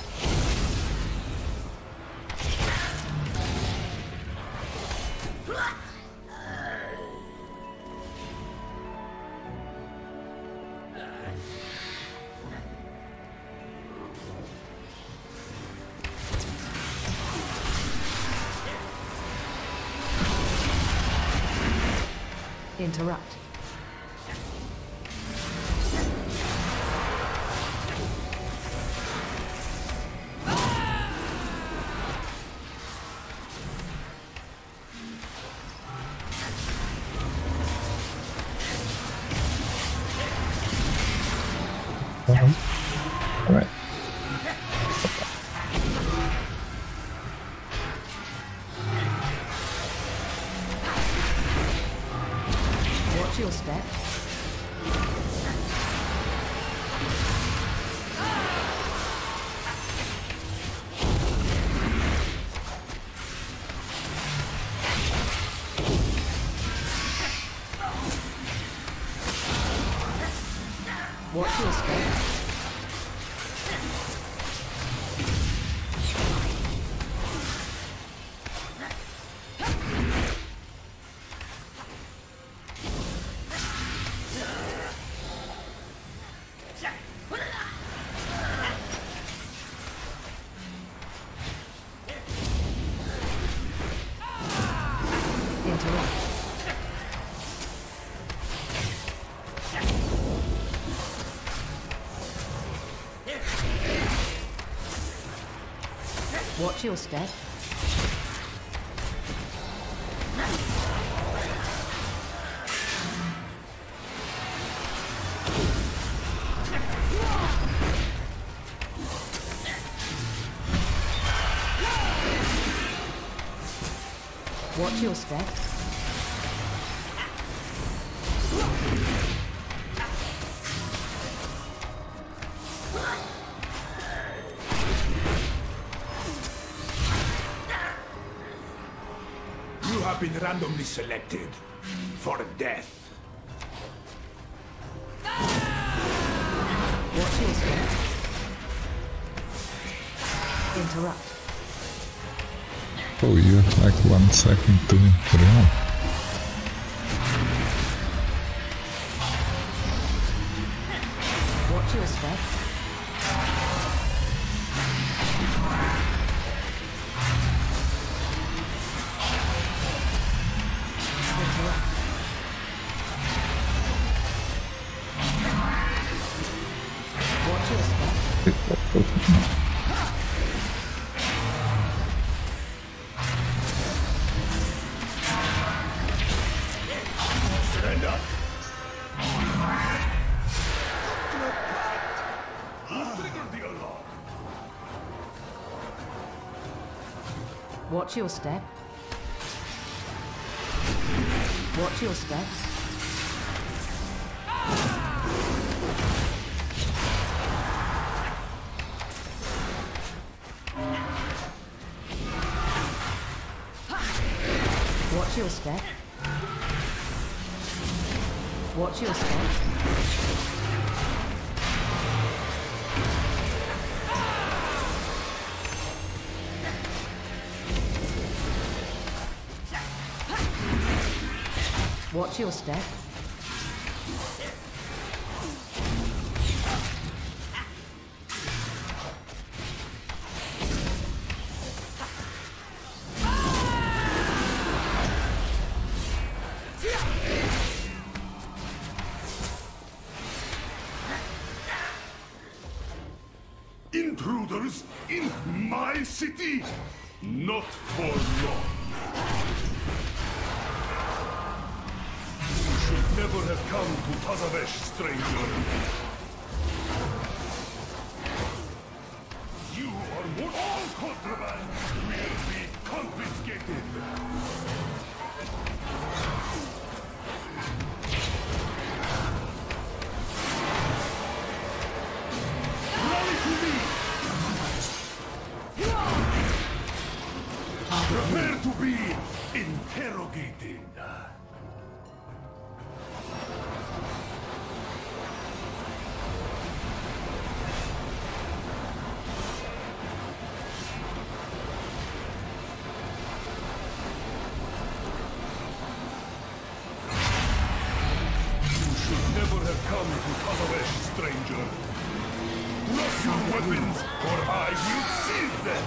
Interrupt. Alright. Watch your step. Watch your step. Watch your step. Watch your step. You have been randomly selected for death. Watch your step. Interrupt. Oh, you have like 1 second to run. Watch your step. Watch your step. Surrender. Watch your step. Watch your step. Watch your step. Watch your step. Watch your step. Intruders in my city? Not for long. You should never have come to Tazavesh, stranger. You are more. All contraband will be confiscated. Rally to me! Prepare to be interrogated. You should never have come to Tazavesh, stranger. Drop your weapons, or I will seize them!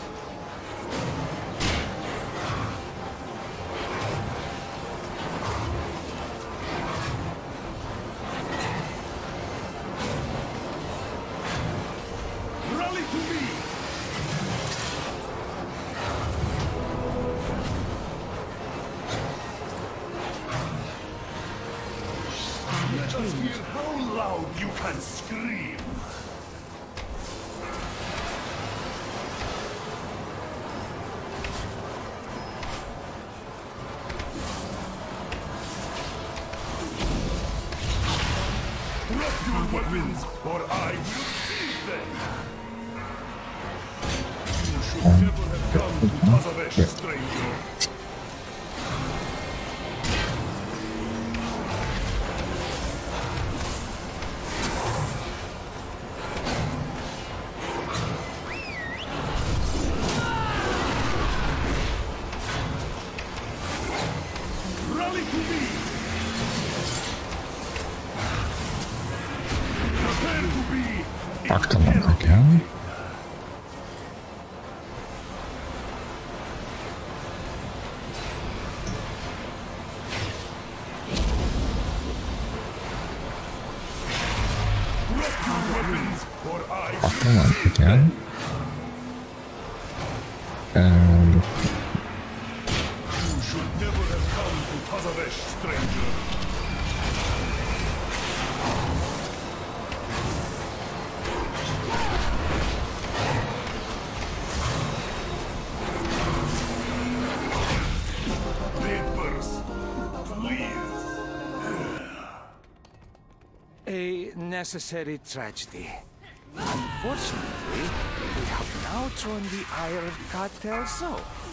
Rally to me! Let us hear how loud you can scream! Drop your weapons, or I will seize them! You should never have come to Tazavesh, stranger. Rally to me! Prepare to be Fuck them up again. Drop your weapons, or I Fuck will them up seize again. them! And You should never have come to Tazavesh, stranger. Papers, please. A necessary tragedy. Unfortunately, we have now joined the Iron Cartel, so